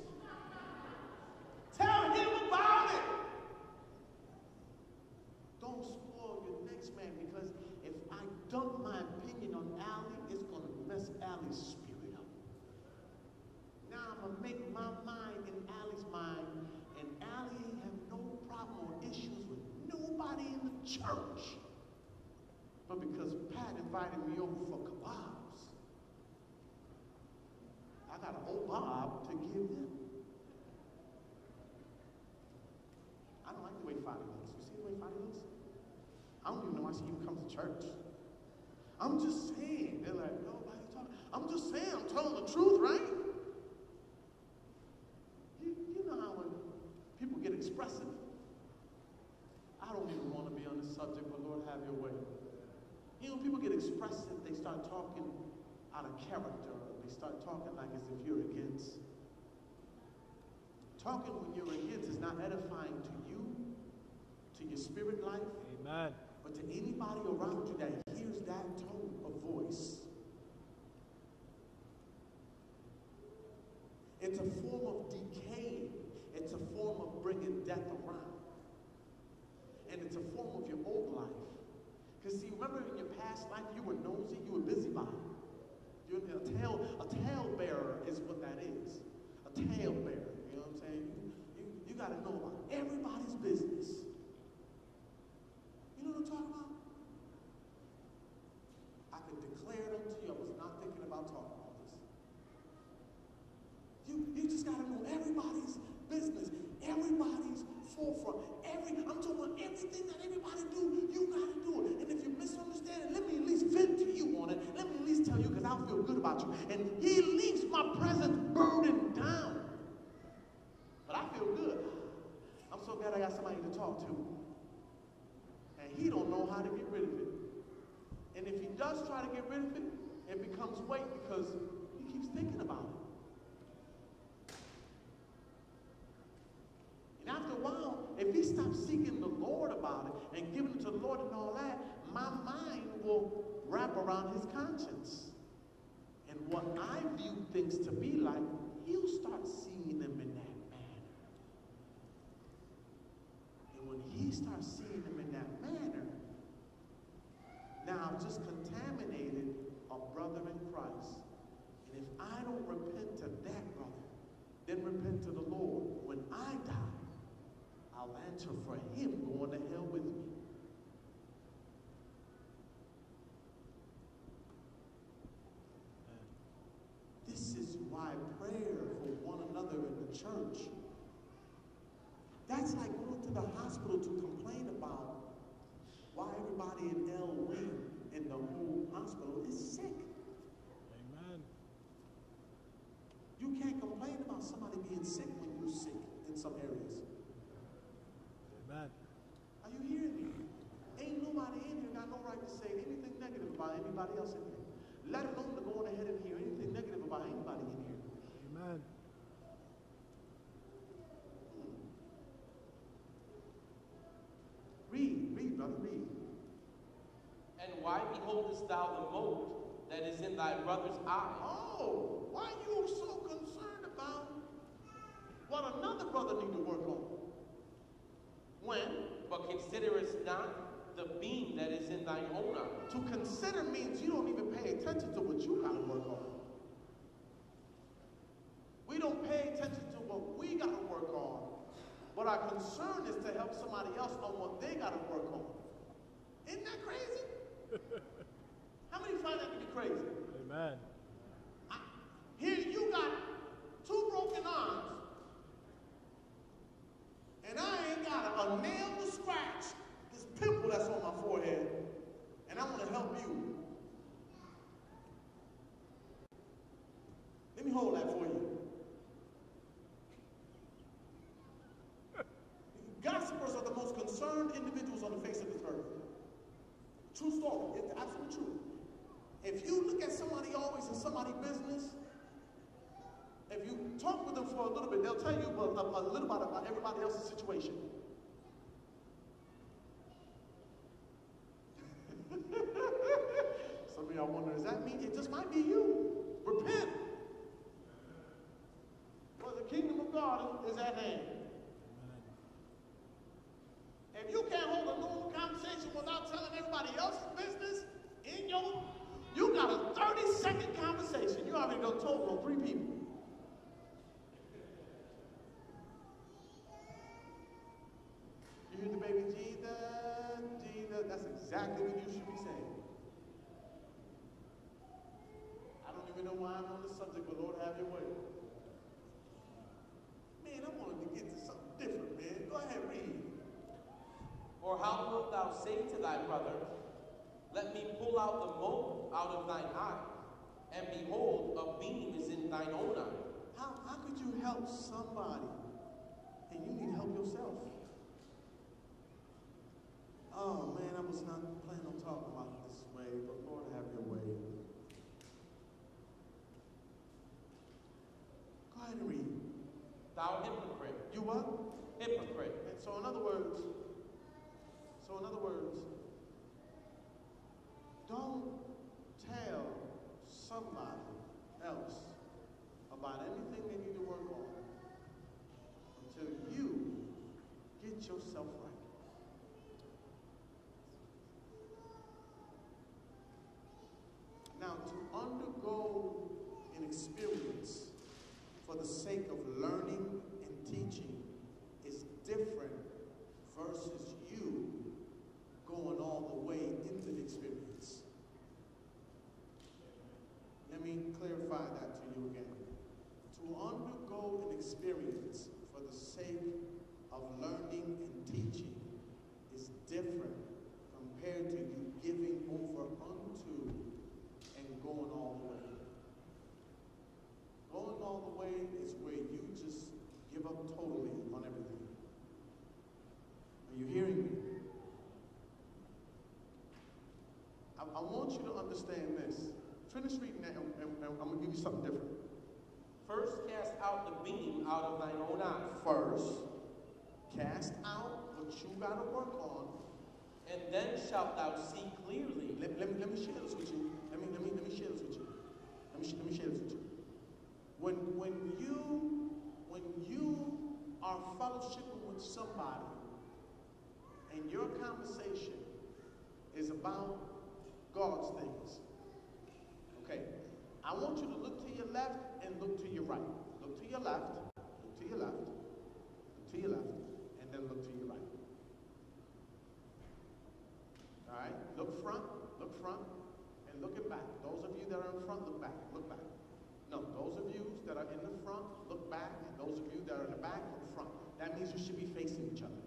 Tell him about it. Don't spoil your next man, because if I dump my opinion on Allie, it's going to mess Allie's spirit up. Now I'm going to make my mind in Allie's mind, and Allie ain't have no problem or issues with nobody in the church. But because Pat invited me over for kebabs, I got a whole bob to give him. I don't like the way Fadi looks. You see the way Fadi looks? I don't even know why she even comes to church. I'm just saying. They're like, no, why are you talking? I'm just saying, I'm telling the truth, right? You, you know how when people get expressive? I don't even want to be on this subject, but Lord, have your way. You know, people get expressive, they start talking out of character. They start talking like as if you're against Talking when you're against is not edifying to you, to your spirit life, Amen. but to anybody around you that hears that tone of voice. It's a form of decay. It's a form of bringing death around. And it's a form of your old life. Because see, remember in your past life, you were nosy, you were busybody. You're a tail, a tail bearer is what that is. A tail bearer. You know what I'm saying? You, you, you got to know about everybody's business. You know what I'm talking about? I could declare it unto you. I was not thinking about talking about this. You, you just got to know everybody's business, everybody's forefront. Every, I'm talking about everything that everybody do, you got to do it. And if you misunderstand it, let me at least vent to you on it. Let me at least tell you because I'll feel good about you. And he leaves my presence burdened down. But I feel good. I'm so glad I got somebody to talk to. And he don't know how to get rid of it. And if he does try to get rid of it, it becomes weight because he keeps thinking about it. And after a while, if he stops seeking the Lord about it and giving it to the Lord and all that, my mind will wrap around his conscience. And what I view things to be like, he'll start seeing them in that manner. And when he starts seeing them in that manner, now I've just contaminated a brother in Christ. And if I don't repent to that brother, then repent to the Lord. When I die, I'll answer for him going to hell with me. This is why prayer for one another in the church, that's like going to the hospital to complain about why everybody in L Wing in the whole hospital is sick. Amen. You can't complain about somebody being sick when you're sick in some areas. Amen. Are you hearing me? Ain't nobody in here got no right to say anything negative about anybody else in here. Let alone to go on ahead and hear anything negative about anybody in here. Amen. Hmm. Read, read, brother, read. And why beholdest thou the mote that is in thy brother's eye? Oh, why are you so concerned about what another brother need to work on? When? But considerest not the beam that is in thine own eye. To consider means you don't even pay attention to what you got to work on. We don't pay attention to what we got to work on. But our concern is to help somebody else on what they got to work on. Isn't that crazy? How many find that to be crazy? Amen. I, here you got two broken arms. And I ain't got a, a nail to scratch this pimple that's on my forehead. And I want to help you. Let me hold that for you. Gossipers are the most concerned individuals on the face of this earth. True story. It's absolutely true. If you look at somebody always in somebody's business, if you talk with them for a little bit, they'll tell you a, a, a little bit about everybody else's situation. Some of y'all wonder, does that mean it just might be you? Repent. For the kingdom of God is at hand. If you can't hold a normal conversation without telling everybody else's business in your, you got a thirty second conversation. You already done told on three people. You hear the baby Jesus, Jesus, that's exactly what you should be saying. I don't even know why I'm on the subject, but Lord, have your way. Man, I wanted to get to something different, man. Go ahead, read. Or how wilt thou say to thy brother, let me pull out the mote out of thine eye, and behold, a beam is in thine own eye? How, how could you help somebody and you need help yourself? Oh man, I was not planning on talking about it this way, but Lord, have your way. Go ahead and read. Thou hypocrite, You what? Hypocrite. And so in other words, so in other words, don't tell somebody else about anything they need to work on until you get yourself right. Now, to undergo an experience for the sake of learning and teaching is different versus you going all the way into the experience. Let me clarify that to you again. To undergo an experience for the sake of learning and teaching is different compared to you giving over unto and going all the way. Going all the way is where you just give up totally on everything. Are you hearing me? I, I want you to understand this. Finish reading that, and, and, and I'm going to give you something different. First cast out the beam out of thine own eye. First, cast out what you got to work on, and then shalt thou see clearly. Let, let, me, let me share this with you. Let me, let me, let me share this with you. Let me, let me share this with you. When, when you, when you are fellowshipping with somebody and your conversation is about God's things, okay, I want you to look to your left and look to your right. Look to your left, look to your left, look to your left, and then look to your right. All right? Look front, look front, and look at back. Those of you that are in front, look back, look back. No, those of you that are in the front, look back, and those of you that are in the back, look front. That means you should be facing each other.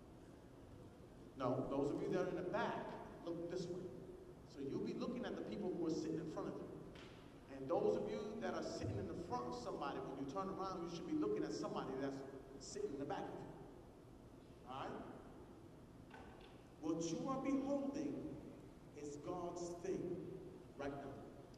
No, those of you that are in the back, look this way. So you'll be looking at the people who are sitting in front of you. And those of you that are sitting in the front of somebody, when you turn around, you should be looking at somebody that's sitting in the back of you. All right? What you are beholding is God's thing right now.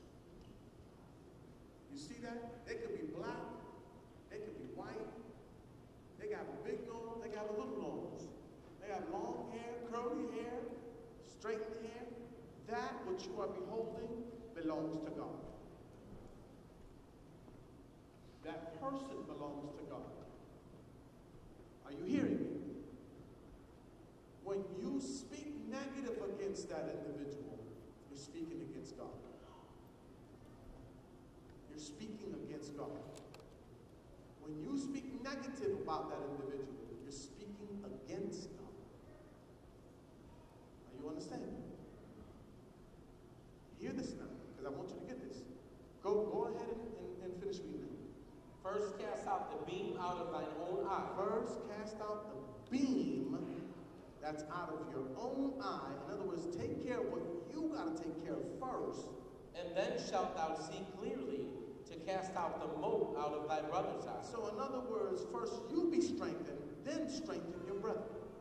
You see that? They could be black, they could be white, they got a big nose, they got a little nose. They got long hair, curly hair, straightened hair. That which you are beholding belongs to God. That person belongs to God. Are you hearing me? When you speak negative against that individual, you're speaking against God. You're speaking against God. When you speak negative about that individual, you're speaking against God. Are you understanding? Hear this now, because I want you to get this. Go, go ahead and, and, and finish reading it. First cast out the beam out of thine own eye. First cast out the beam that's out of your own eye. In other words, take care of what you got to take care of first. And then shalt thou see clearly to cast out the mote out of thy brother's eye. So in other words, first you be strengthened, then strengthen your brother.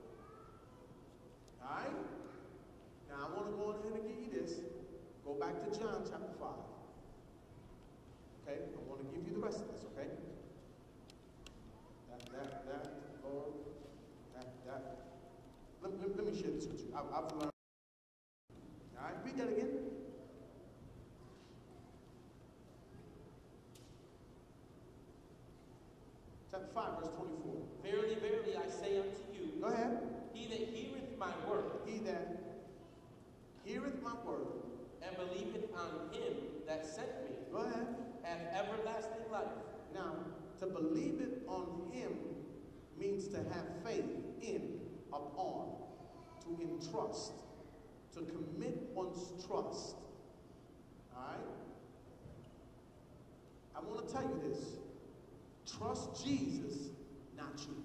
All right? Now I want to go ahead and give you this. Go back to John chapter five. Okay? I want to give you the rest of this, okay? That, that, that, Lord, that, that. Let, let, let me share this with you. I, I've learned. All right? Read that again. Chapter five, verse twenty-four. Verily, verily, I say unto you, Go ahead. he that heareth my word, He that heareth my word, and believeth on him that sent me, go ahead. hath everlasting life. Now, to believe it on him means to have faith in, upon, to entrust, to commit one's trust. All right? I want to tell you this. Trust Jesus, not you.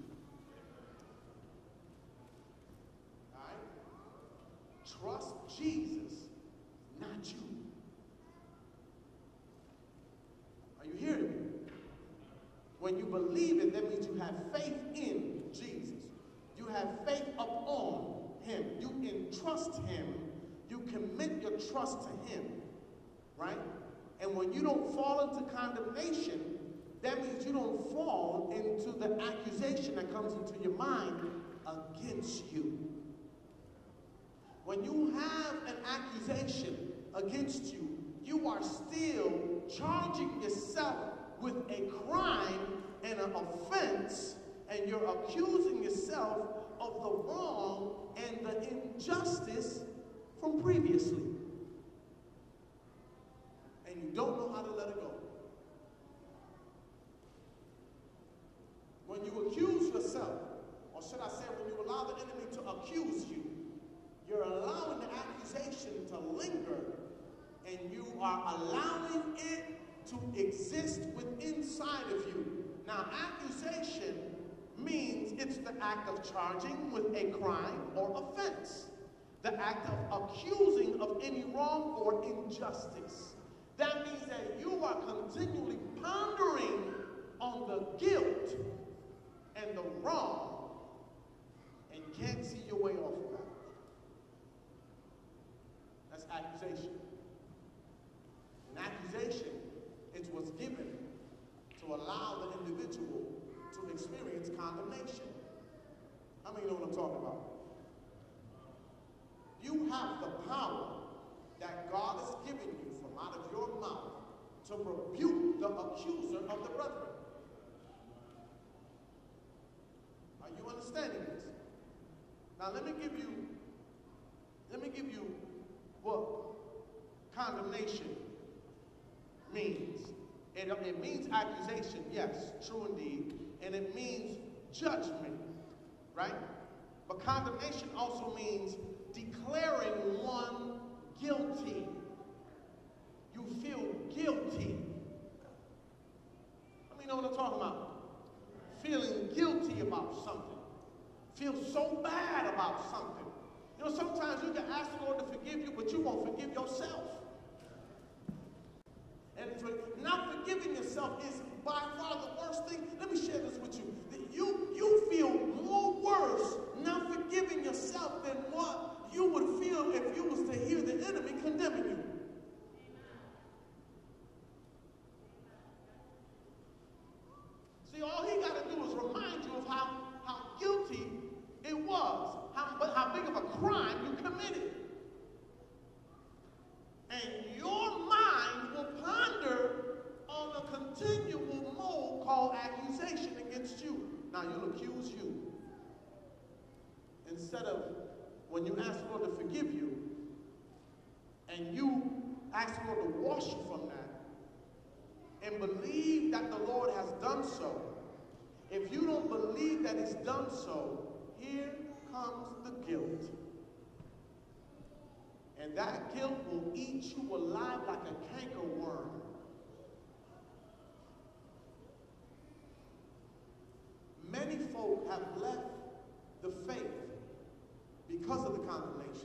All right? Trust Jesus, not you. Are you hearing me? When you believe it, that means you have faith in Jesus. You have faith upon him. You entrust him. You commit your trust to him. Right? And when you don't fall into condemnation, that means you don't fall into the accusation that comes into your mind against you. When you have an accusation against you, you are still charging yourself with a crime and an offense, and you're accusing yourself of the wrong and the injustice from previously. And you don't know how to let it go. When you accuse yourself, or should I say when you allow the enemy to accuse you, you're allowing the accusation to linger, and you are allowing it to exist within inside of you. Now, accusation means it's the act of charging with a crime or offense, the act of accusing of any wrong or injustice. That means that you are continually pondering on the guilt and the wrong and can't see your way off of that. That's accusation. An accusation is what's given to allow the individual to experience condemnation. How many know what I'm talking about? You have the power that God has given you from out of your mouth to rebuke the accuser of the brethren. Are you understanding this? Now let me give you, let me give you what condemnation means. It, it means accusation, yes, true indeed, and it means judgment, right? But condemnation also means declaring one guilty. You feel guilty. Let me know what I'm talking about. Feeling guilty about something. Feel so bad about something. You know, sometimes you can ask the Lord to forgive you, but you won't forgive yourself. And for not forgiving yourself is by far the worst thing. Let me share this with you. You, you feel more worse not forgiving yourself than what you would feel if you was to hear the enemy condemning you. See, all he got to do is remind you of how, how guilty it was, how, but how big of a crime you committed. And your mind will ponder on a continual mode called accusation against you. Now, you'll accuse you. Instead of when you ask the Lord to forgive you, and you ask the Lord to wash you from that, and believe that the Lord has done so. If you don't believe that He's done so, here comes the guilt. And that guilt will eat you alive like a cankerworm. Many folk have left the faith because of the condemnation.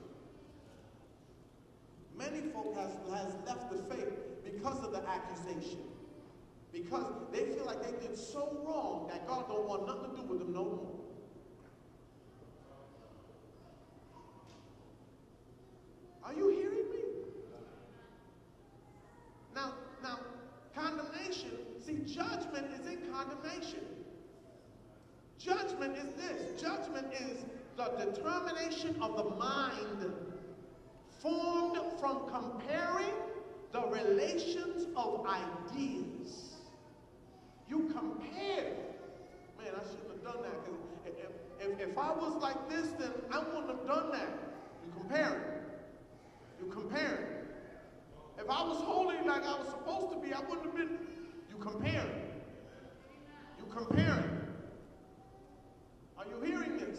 Many folk has, has left the faith because of the accusation. Because they feel like they did so wrong that God don't want nothing to do with them no more. Are you hearing me? Now, now, condemnation, see, judgment is in condemnation. Judgment is this. Judgment is the determination of the mind formed from comparing the relations of ideas. You compare. Man, I shouldn't have done that, because if, if, if I was like this, then I wouldn't have done that. You comparing. You comparing. If I was holy like I was supposed to be, I wouldn't have been. You comparing. You comparing. Are you hearing this?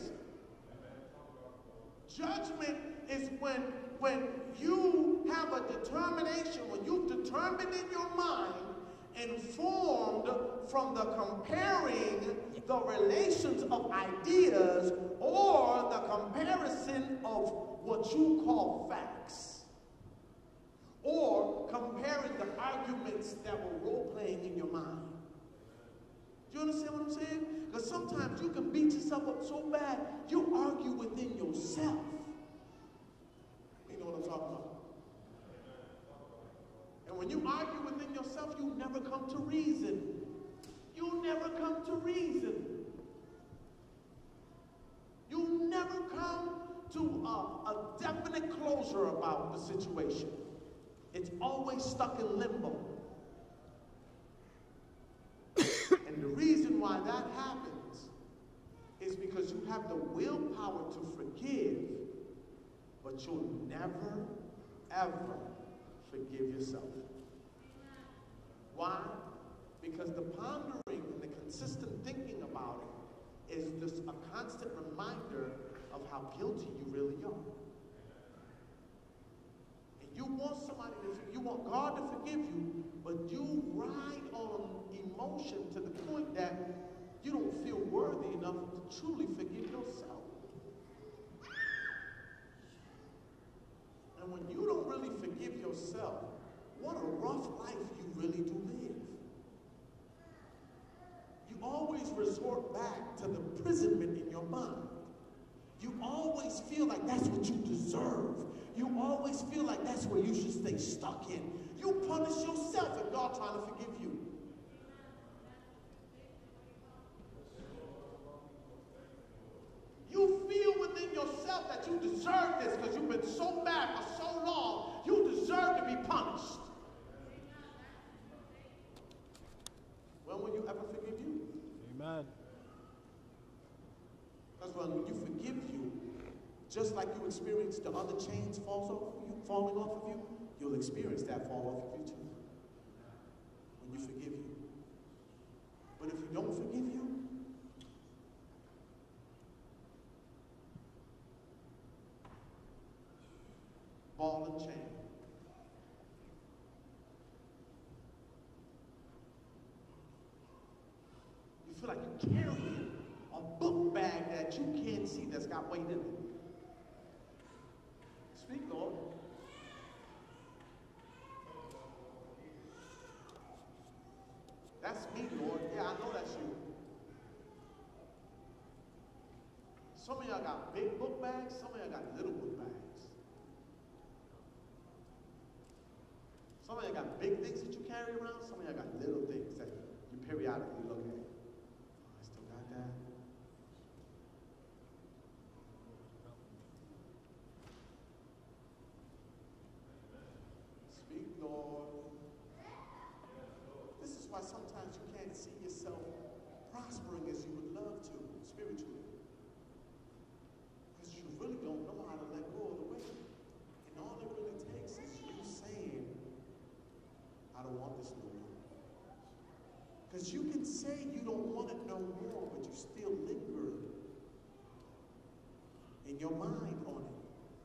Judgment is when, when you have a determination, when you've determined in your mind and formed from the comparing the relations of ideas or the comparison of what you call facts, or comparing the arguments that were role-playing in your mind. Do you understand what I'm saying? Because sometimes you can beat yourself up so bad, you argue within yourself. You know what I'm talking about? And when you argue within yourself, you never come to reason. You never come to reason. to a, a definite closure about the situation. It's always stuck in limbo. And the reason why that happens is because you have the willpower to forgive, but you'll never, ever forgive yourself. Why? Because the pondering and the consistent thinking about it is just a constant reminder of how guilty you really are. And you want somebody to, you want God to forgive you, but you ride on emotion to the point that you don't feel worthy enough to truly forgive yourself. And when you don't really forgive yourself, what a rough life you really do live. You always resort back to the imprisonment in your mind. You always feel like that's what you deserve. You always feel like that's where you should stay stuck in. You punish yourself if God trying to forgive you. You feel within yourself that you deserve this because you've been so bad for so long. You deserve to be punished. When will you ever forgive you? Amen. Because when you forgive you, just like you experienced the other chains falls off of you, falling off of you, you'll experience that fall off of you too. When you forgive you. But if you don't forgive you, ball and chain. You feel like you're carrying a book bag that you can't see that's got weight in it. Speak, Lord. That's me, Lord. Yeah, I know that's you. Some of y'all got big book bags, some of y'all got little book bags. Some of y'all got big things that you carry around, some of y'all got little things that you periodically look at. I still got that. Speak, Lord. This is why sometimes you can't see yourself prospering as you would love to spiritually. Because you really don't know how to let go of the weight. And all it really takes is you saying, I don't want this no more. Because you can say you don't want it no more, but you still linger in your mind on it.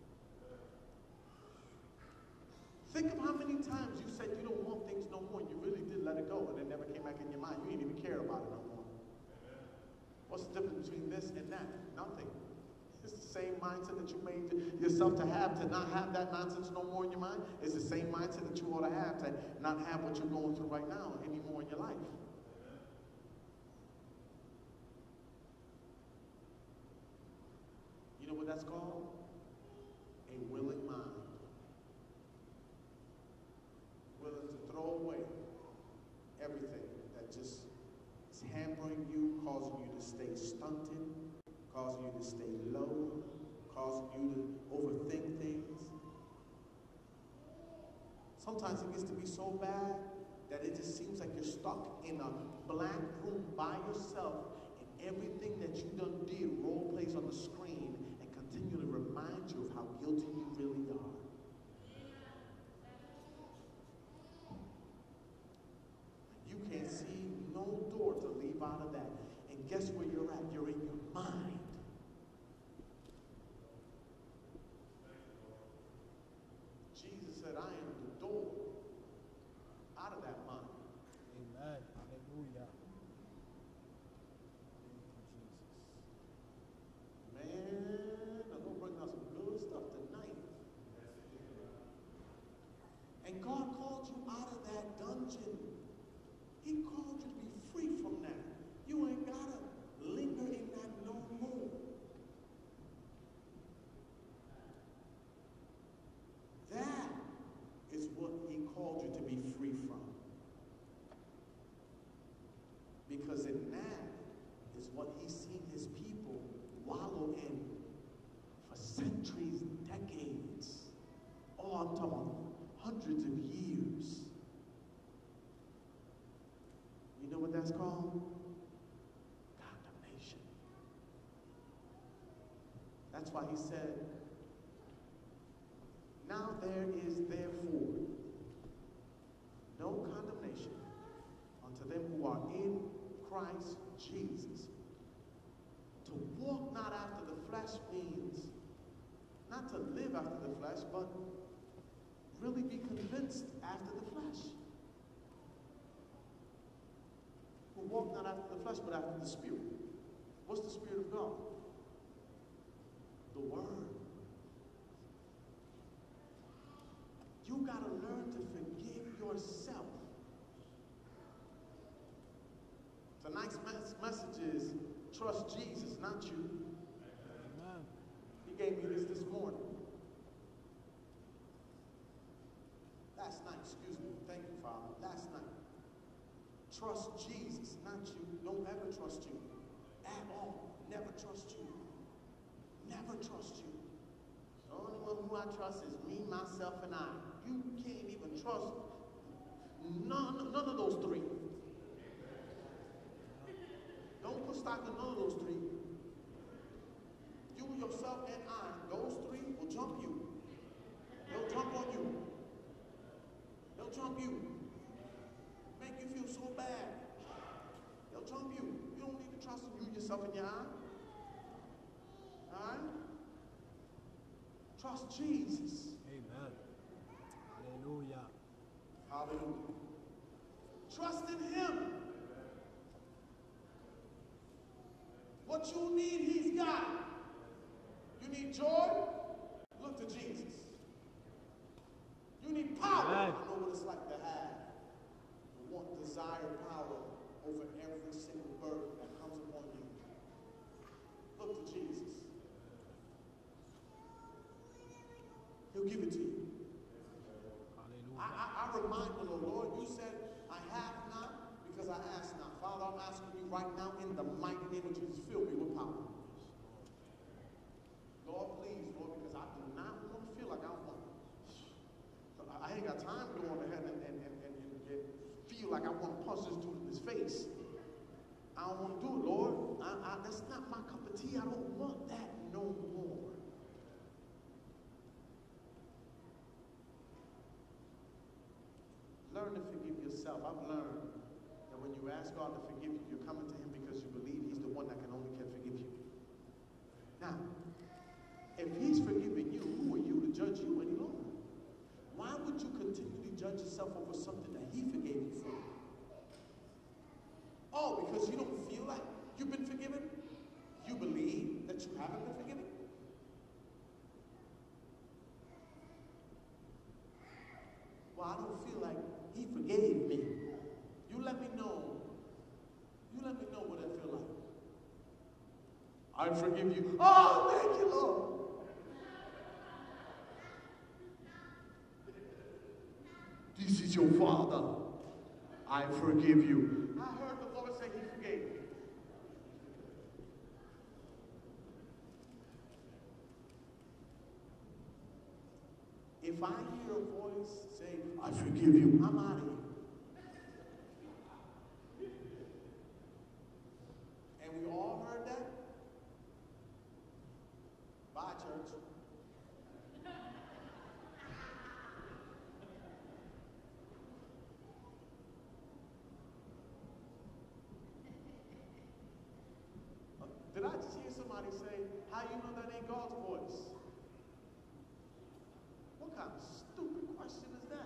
Think of how many times you said you don't want things no more, and you really did let it go, and it never came back in your mind. You didn't even care about it no more. What's the difference between this and that? Nothing. It's the same mindset that you made yourself to have to not have that nonsense no more in your mind. It's the same mindset that you ought to have to not have what you're going through right now anymore in your life. You know what that's called? A willing mind. Willing to throw away everything that just is hampering you, causing you to stay stunted, causing you to stay low, causing you to overthink things. Sometimes it gets to be so bad that it just seems like you're stuck in a blank room by yourself, and everything that you done did role plays on the screen and continually remind you of how guilty you really are. You can't see no door to leave out of that. And guess where you're at? You're in your mind. Jesus said, I am the door out of that mind. Amen. Hallelujah. Man, I'm going to bring out some good stuff tonight. I'm talking about hundreds of years. You know what that's called? Condemnation. That's why he said, now there is therefore no condemnation unto them who are in Christ Jesus. To walk not after the flesh means not to live after the flesh, but really be convinced after the flesh. Who walk not after the flesh, but after the Spirit. What's the Spirit of God? The Word. You got to learn to forgive yourself. Tonight's mes message is trust Jesus, not you. Amen. He gave me this this morning. Last night, excuse me. Thank you, Father. Last night. Trust Jesus, not you. Don't ever trust you. At all. Never trust you. Never trust you. The only one who I trust is me, myself, and I. You can't even trust none, none of those three. Don't put stock in none of those three. You, yourself, and I, those three will jump you. They'll jump on you. They'll jump you. Make you feel so bad. They'll jump you. You don't need to trust you, yourself, and your eye. All right? Trust Jesus. Amen. Hallelujah. Hallelujah. Trust in him. What you need, he's got it. You need joy? Look to Jesus. You need power? Amen. I know what it's like to have. You want desired power over every single burden that comes upon you. Look to Jesus. He'll give it to you. Hallelujah. I, I, I remind the Lord, Lord, you said, I have not because I ask not. Father, I'm asking you right now in the mighty name of Jesus, fill me with power. Lord, please, Lord, because I do not want to feel like I want. I ain't got time to go on ahead and, and, and, and, and feel like I want to punch this dude in his face. I don't want to do it, Lord. I, I, that's not my cup of tea. I don't want that no more. Learn to forgive yourself. I've learned that when you ask God to forgive you, you're coming to him because you believe he's the one that can only can forgive you. Now, if he's forgiven you, who are you to judge you any longer? Why would you continually judge yourself over something that he forgave you for? Oh, because you don't feel like you've been forgiven? You believe that you haven't been forgiven? Well, I don't feel like he forgave me. You let me know. You let me know what I feel like. I forgive you. Oh, thank you, Lord. This is your Father. I forgive you. I heard the Lord say he forgave me. If I hear a voice say, I forgive you, I'm out of here. And we all heard that? Bye, church. Did I just hear somebody say, how you know that ain't God's voice? What kind of stupid question is that?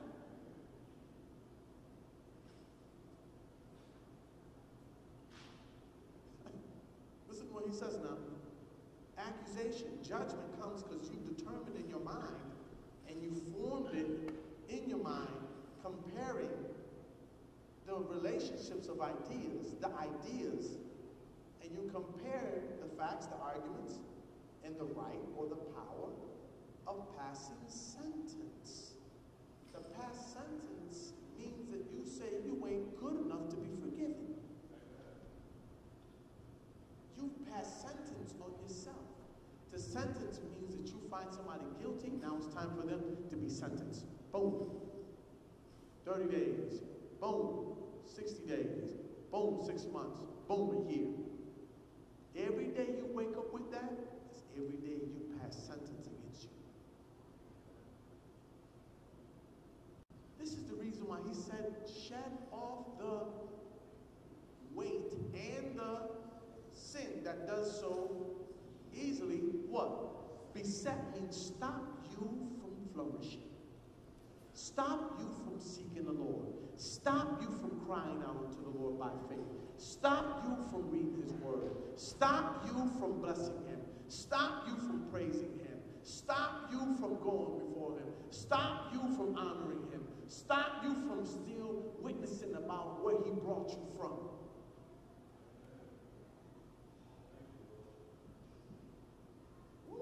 Listen to what he says now. Accusation, judgment comes because you determined in your mind and you formed it in your mind comparing the relationships of ideas, the ideas, and you compare the facts, the arguments, and the right or the power of passing sentence. The past sentence means that you say you ain't good enough to be forgiven. You've passed sentence on yourself to sentence means that you find somebody guilty, now it's time for them to be sentenced. Boom. thirty days. Boom. sixty days. Boom. Six months. Boom. A year. Every day you wake up with that, it's every day you pass sentence against you. This is the reason why he said, shed off the weight and the sin that does so easily. What? Beset means stop you from flourishing. Stop you from seeking the Lord. Stop you from crying out unto the Lord by faith. Stop you from reading his word. Stop you from blessing him. Stop you from praising him. Stop you from going before him. Stop you from honoring him. Stop you from still witnessing about where he brought you from. Woo!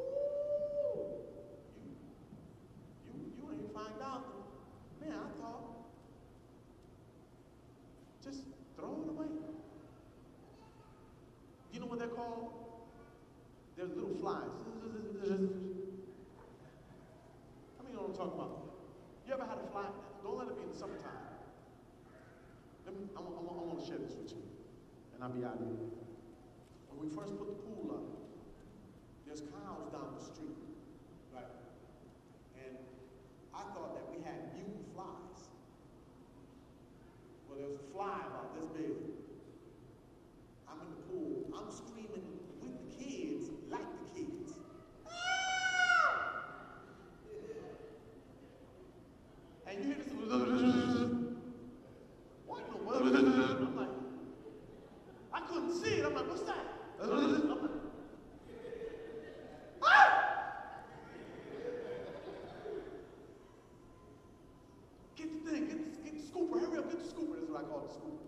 You, you, you ain't find out. Man, I thought, just throw it away. You know what they're called? They're little flies. How many know what I'm talking about? You ever had a fly? Don't let it be in the summertime. Let me, I, I, I want to share this with you, and I'll be out of here. When we first put the pool up, there's cows down the street, right? And I thought that we had mutant flies. Well, there's a fly about this big. I'm in the pool. I'm screaming with the kids, like the kids. Ah! And you hear this. What in the world? I'm like, I couldn't see it. I'm like, what's that? I'm like, ah! Get the thing, get the, get the scooper, hurry up, get the scooper. That's what I call the scooper.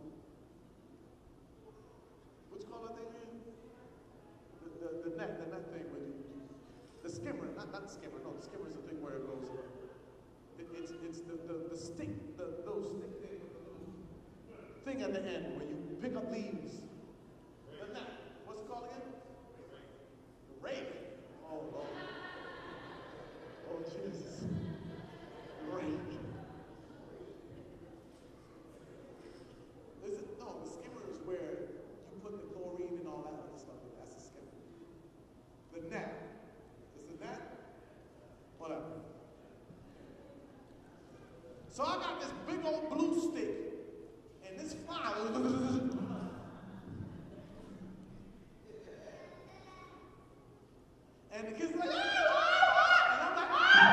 What you call that thing again? The, the, the net, the net thing where you, you the skimmer, not, not the skimmer, no, the skimmer is the thing where it goes. It, it's it's the, the, the stick, the those stick thing, thing at the end where you pick up leaves. The net. What's it called again? The rake. Oh Lord. Oh Jesus. The rake. Is it? No, the skimmer is where you put the chlorine and all that other stuff in. That's the skimmer. The net. Is the net? Whatever. So I got this big old blue stick, and this fly. And the kids are like, ah, ah, ah, and I'm like,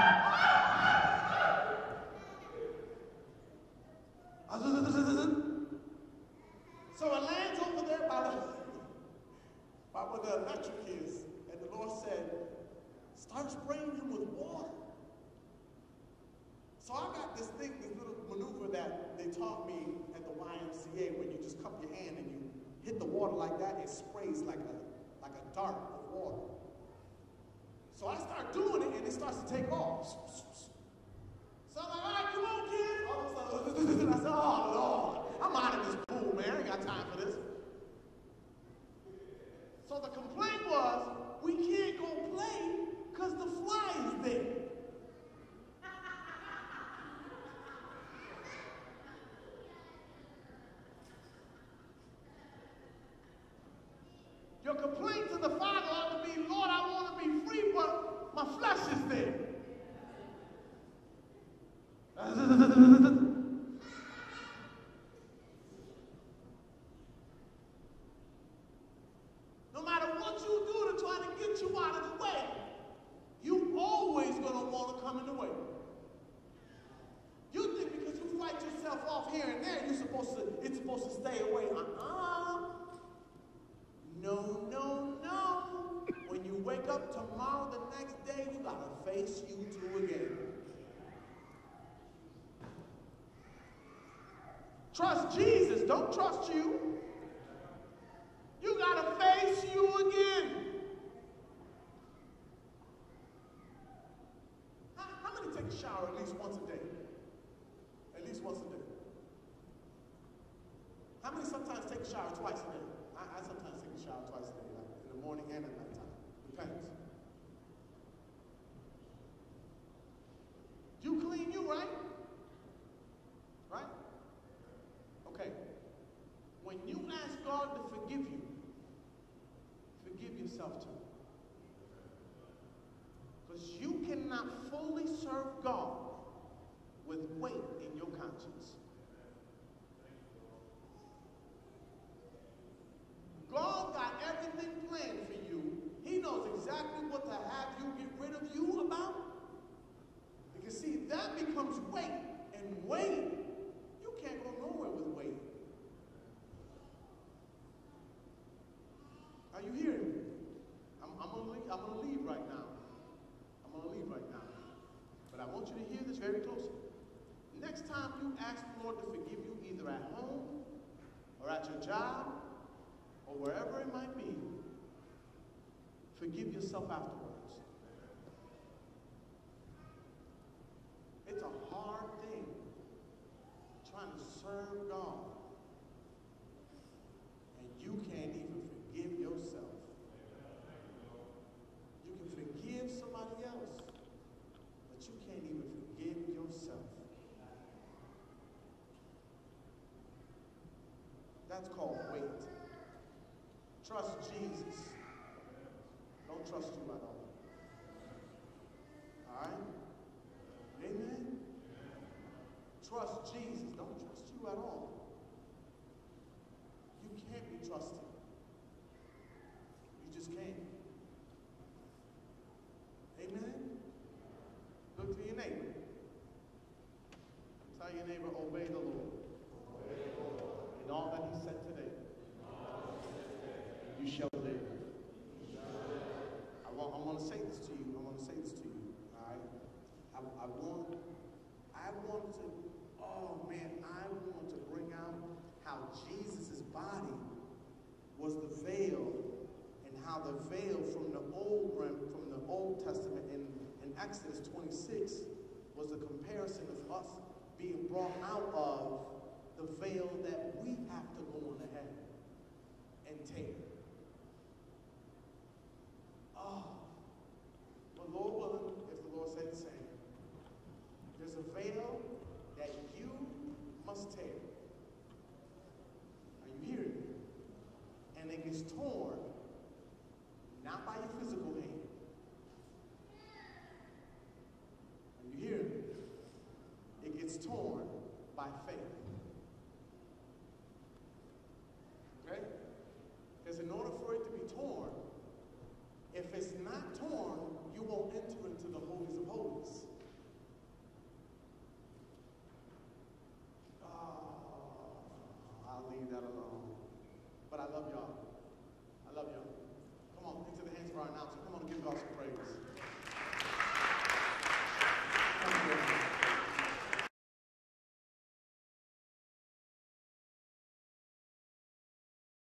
ah, ah. So it lands over there by the, by where the electric is, and the Lord said, start spraying him with water. So I got this thing, this little maneuver that they taught me at the Y M C A, when you just cup your hand and you hit the water like that, it sprays like a like a dart of water. So I start doing it and it starts to take off. So I'm like, all right, come on, kids. All of a sudden, I said, oh Lord, I'm out of this pool, man. I ain't got time for this. So the complaint was, we can't go play because the fly is there. Your complaint to the Father ought to be, Lord, I want to be free, but my flesh is there. No matter what you do to try to get you out of the way, you always going to want to come in the way. You think because you fight yourself off here and there, you're supposed to, it's supposed to stay away. Uh-uh. No, no, no. When you wake up tomorrow, the next day, you got to face you two again. Trust Jesus. Don't trust you. You got to face you again. How, how many take a shower at least once a day? At least once a day. How many sometimes take a shower twice a day? I, I sometimes take a shower twice a day, like in the morning and at night time. Depends. yourself to. Because you cannot fully serve God with weight in your conscience. God got everything planned for you. He knows exactly what to have you get rid of you about. Because see, that becomes weight. And weight, you can't go nowhere with weight. Are you hearing me? I'm, I'm going to leave, I'm going to leave right now. I'm going to leave right now. But I want you to hear this very closely. Next time you ask the Lord to forgive you, either at home or at your job or wherever it might be, forgive yourself afterwards. It's a hard thing trying to serve God and you can't even forgive yourself. You can forgive somebody else, but you can't even forgive yourself. That's called weight. Trust Jesus. Don't trust you at all. All right? Amen? Trust Jesus. Don't trust you at all. You can't be trusted. You just can't. Amen? Look to your neighbor. Tell your neighbor, obey the Lord. In all that he said today, you shall live. I want, I want to say this to you. I want to say this to you. All right? I, I want, I want to, oh man, I want to bring out how Jesus' body was the veil, and how the veil from the old realm, from the Old Testament in, in Exodus twenty-six was a comparison of us being brought out of the veil that we have to go on ahead and take. Oh, but Lord willing, if the Lord said the same, there's a veil that you must tear. Are you hearing me? And it gets torn, not by your physical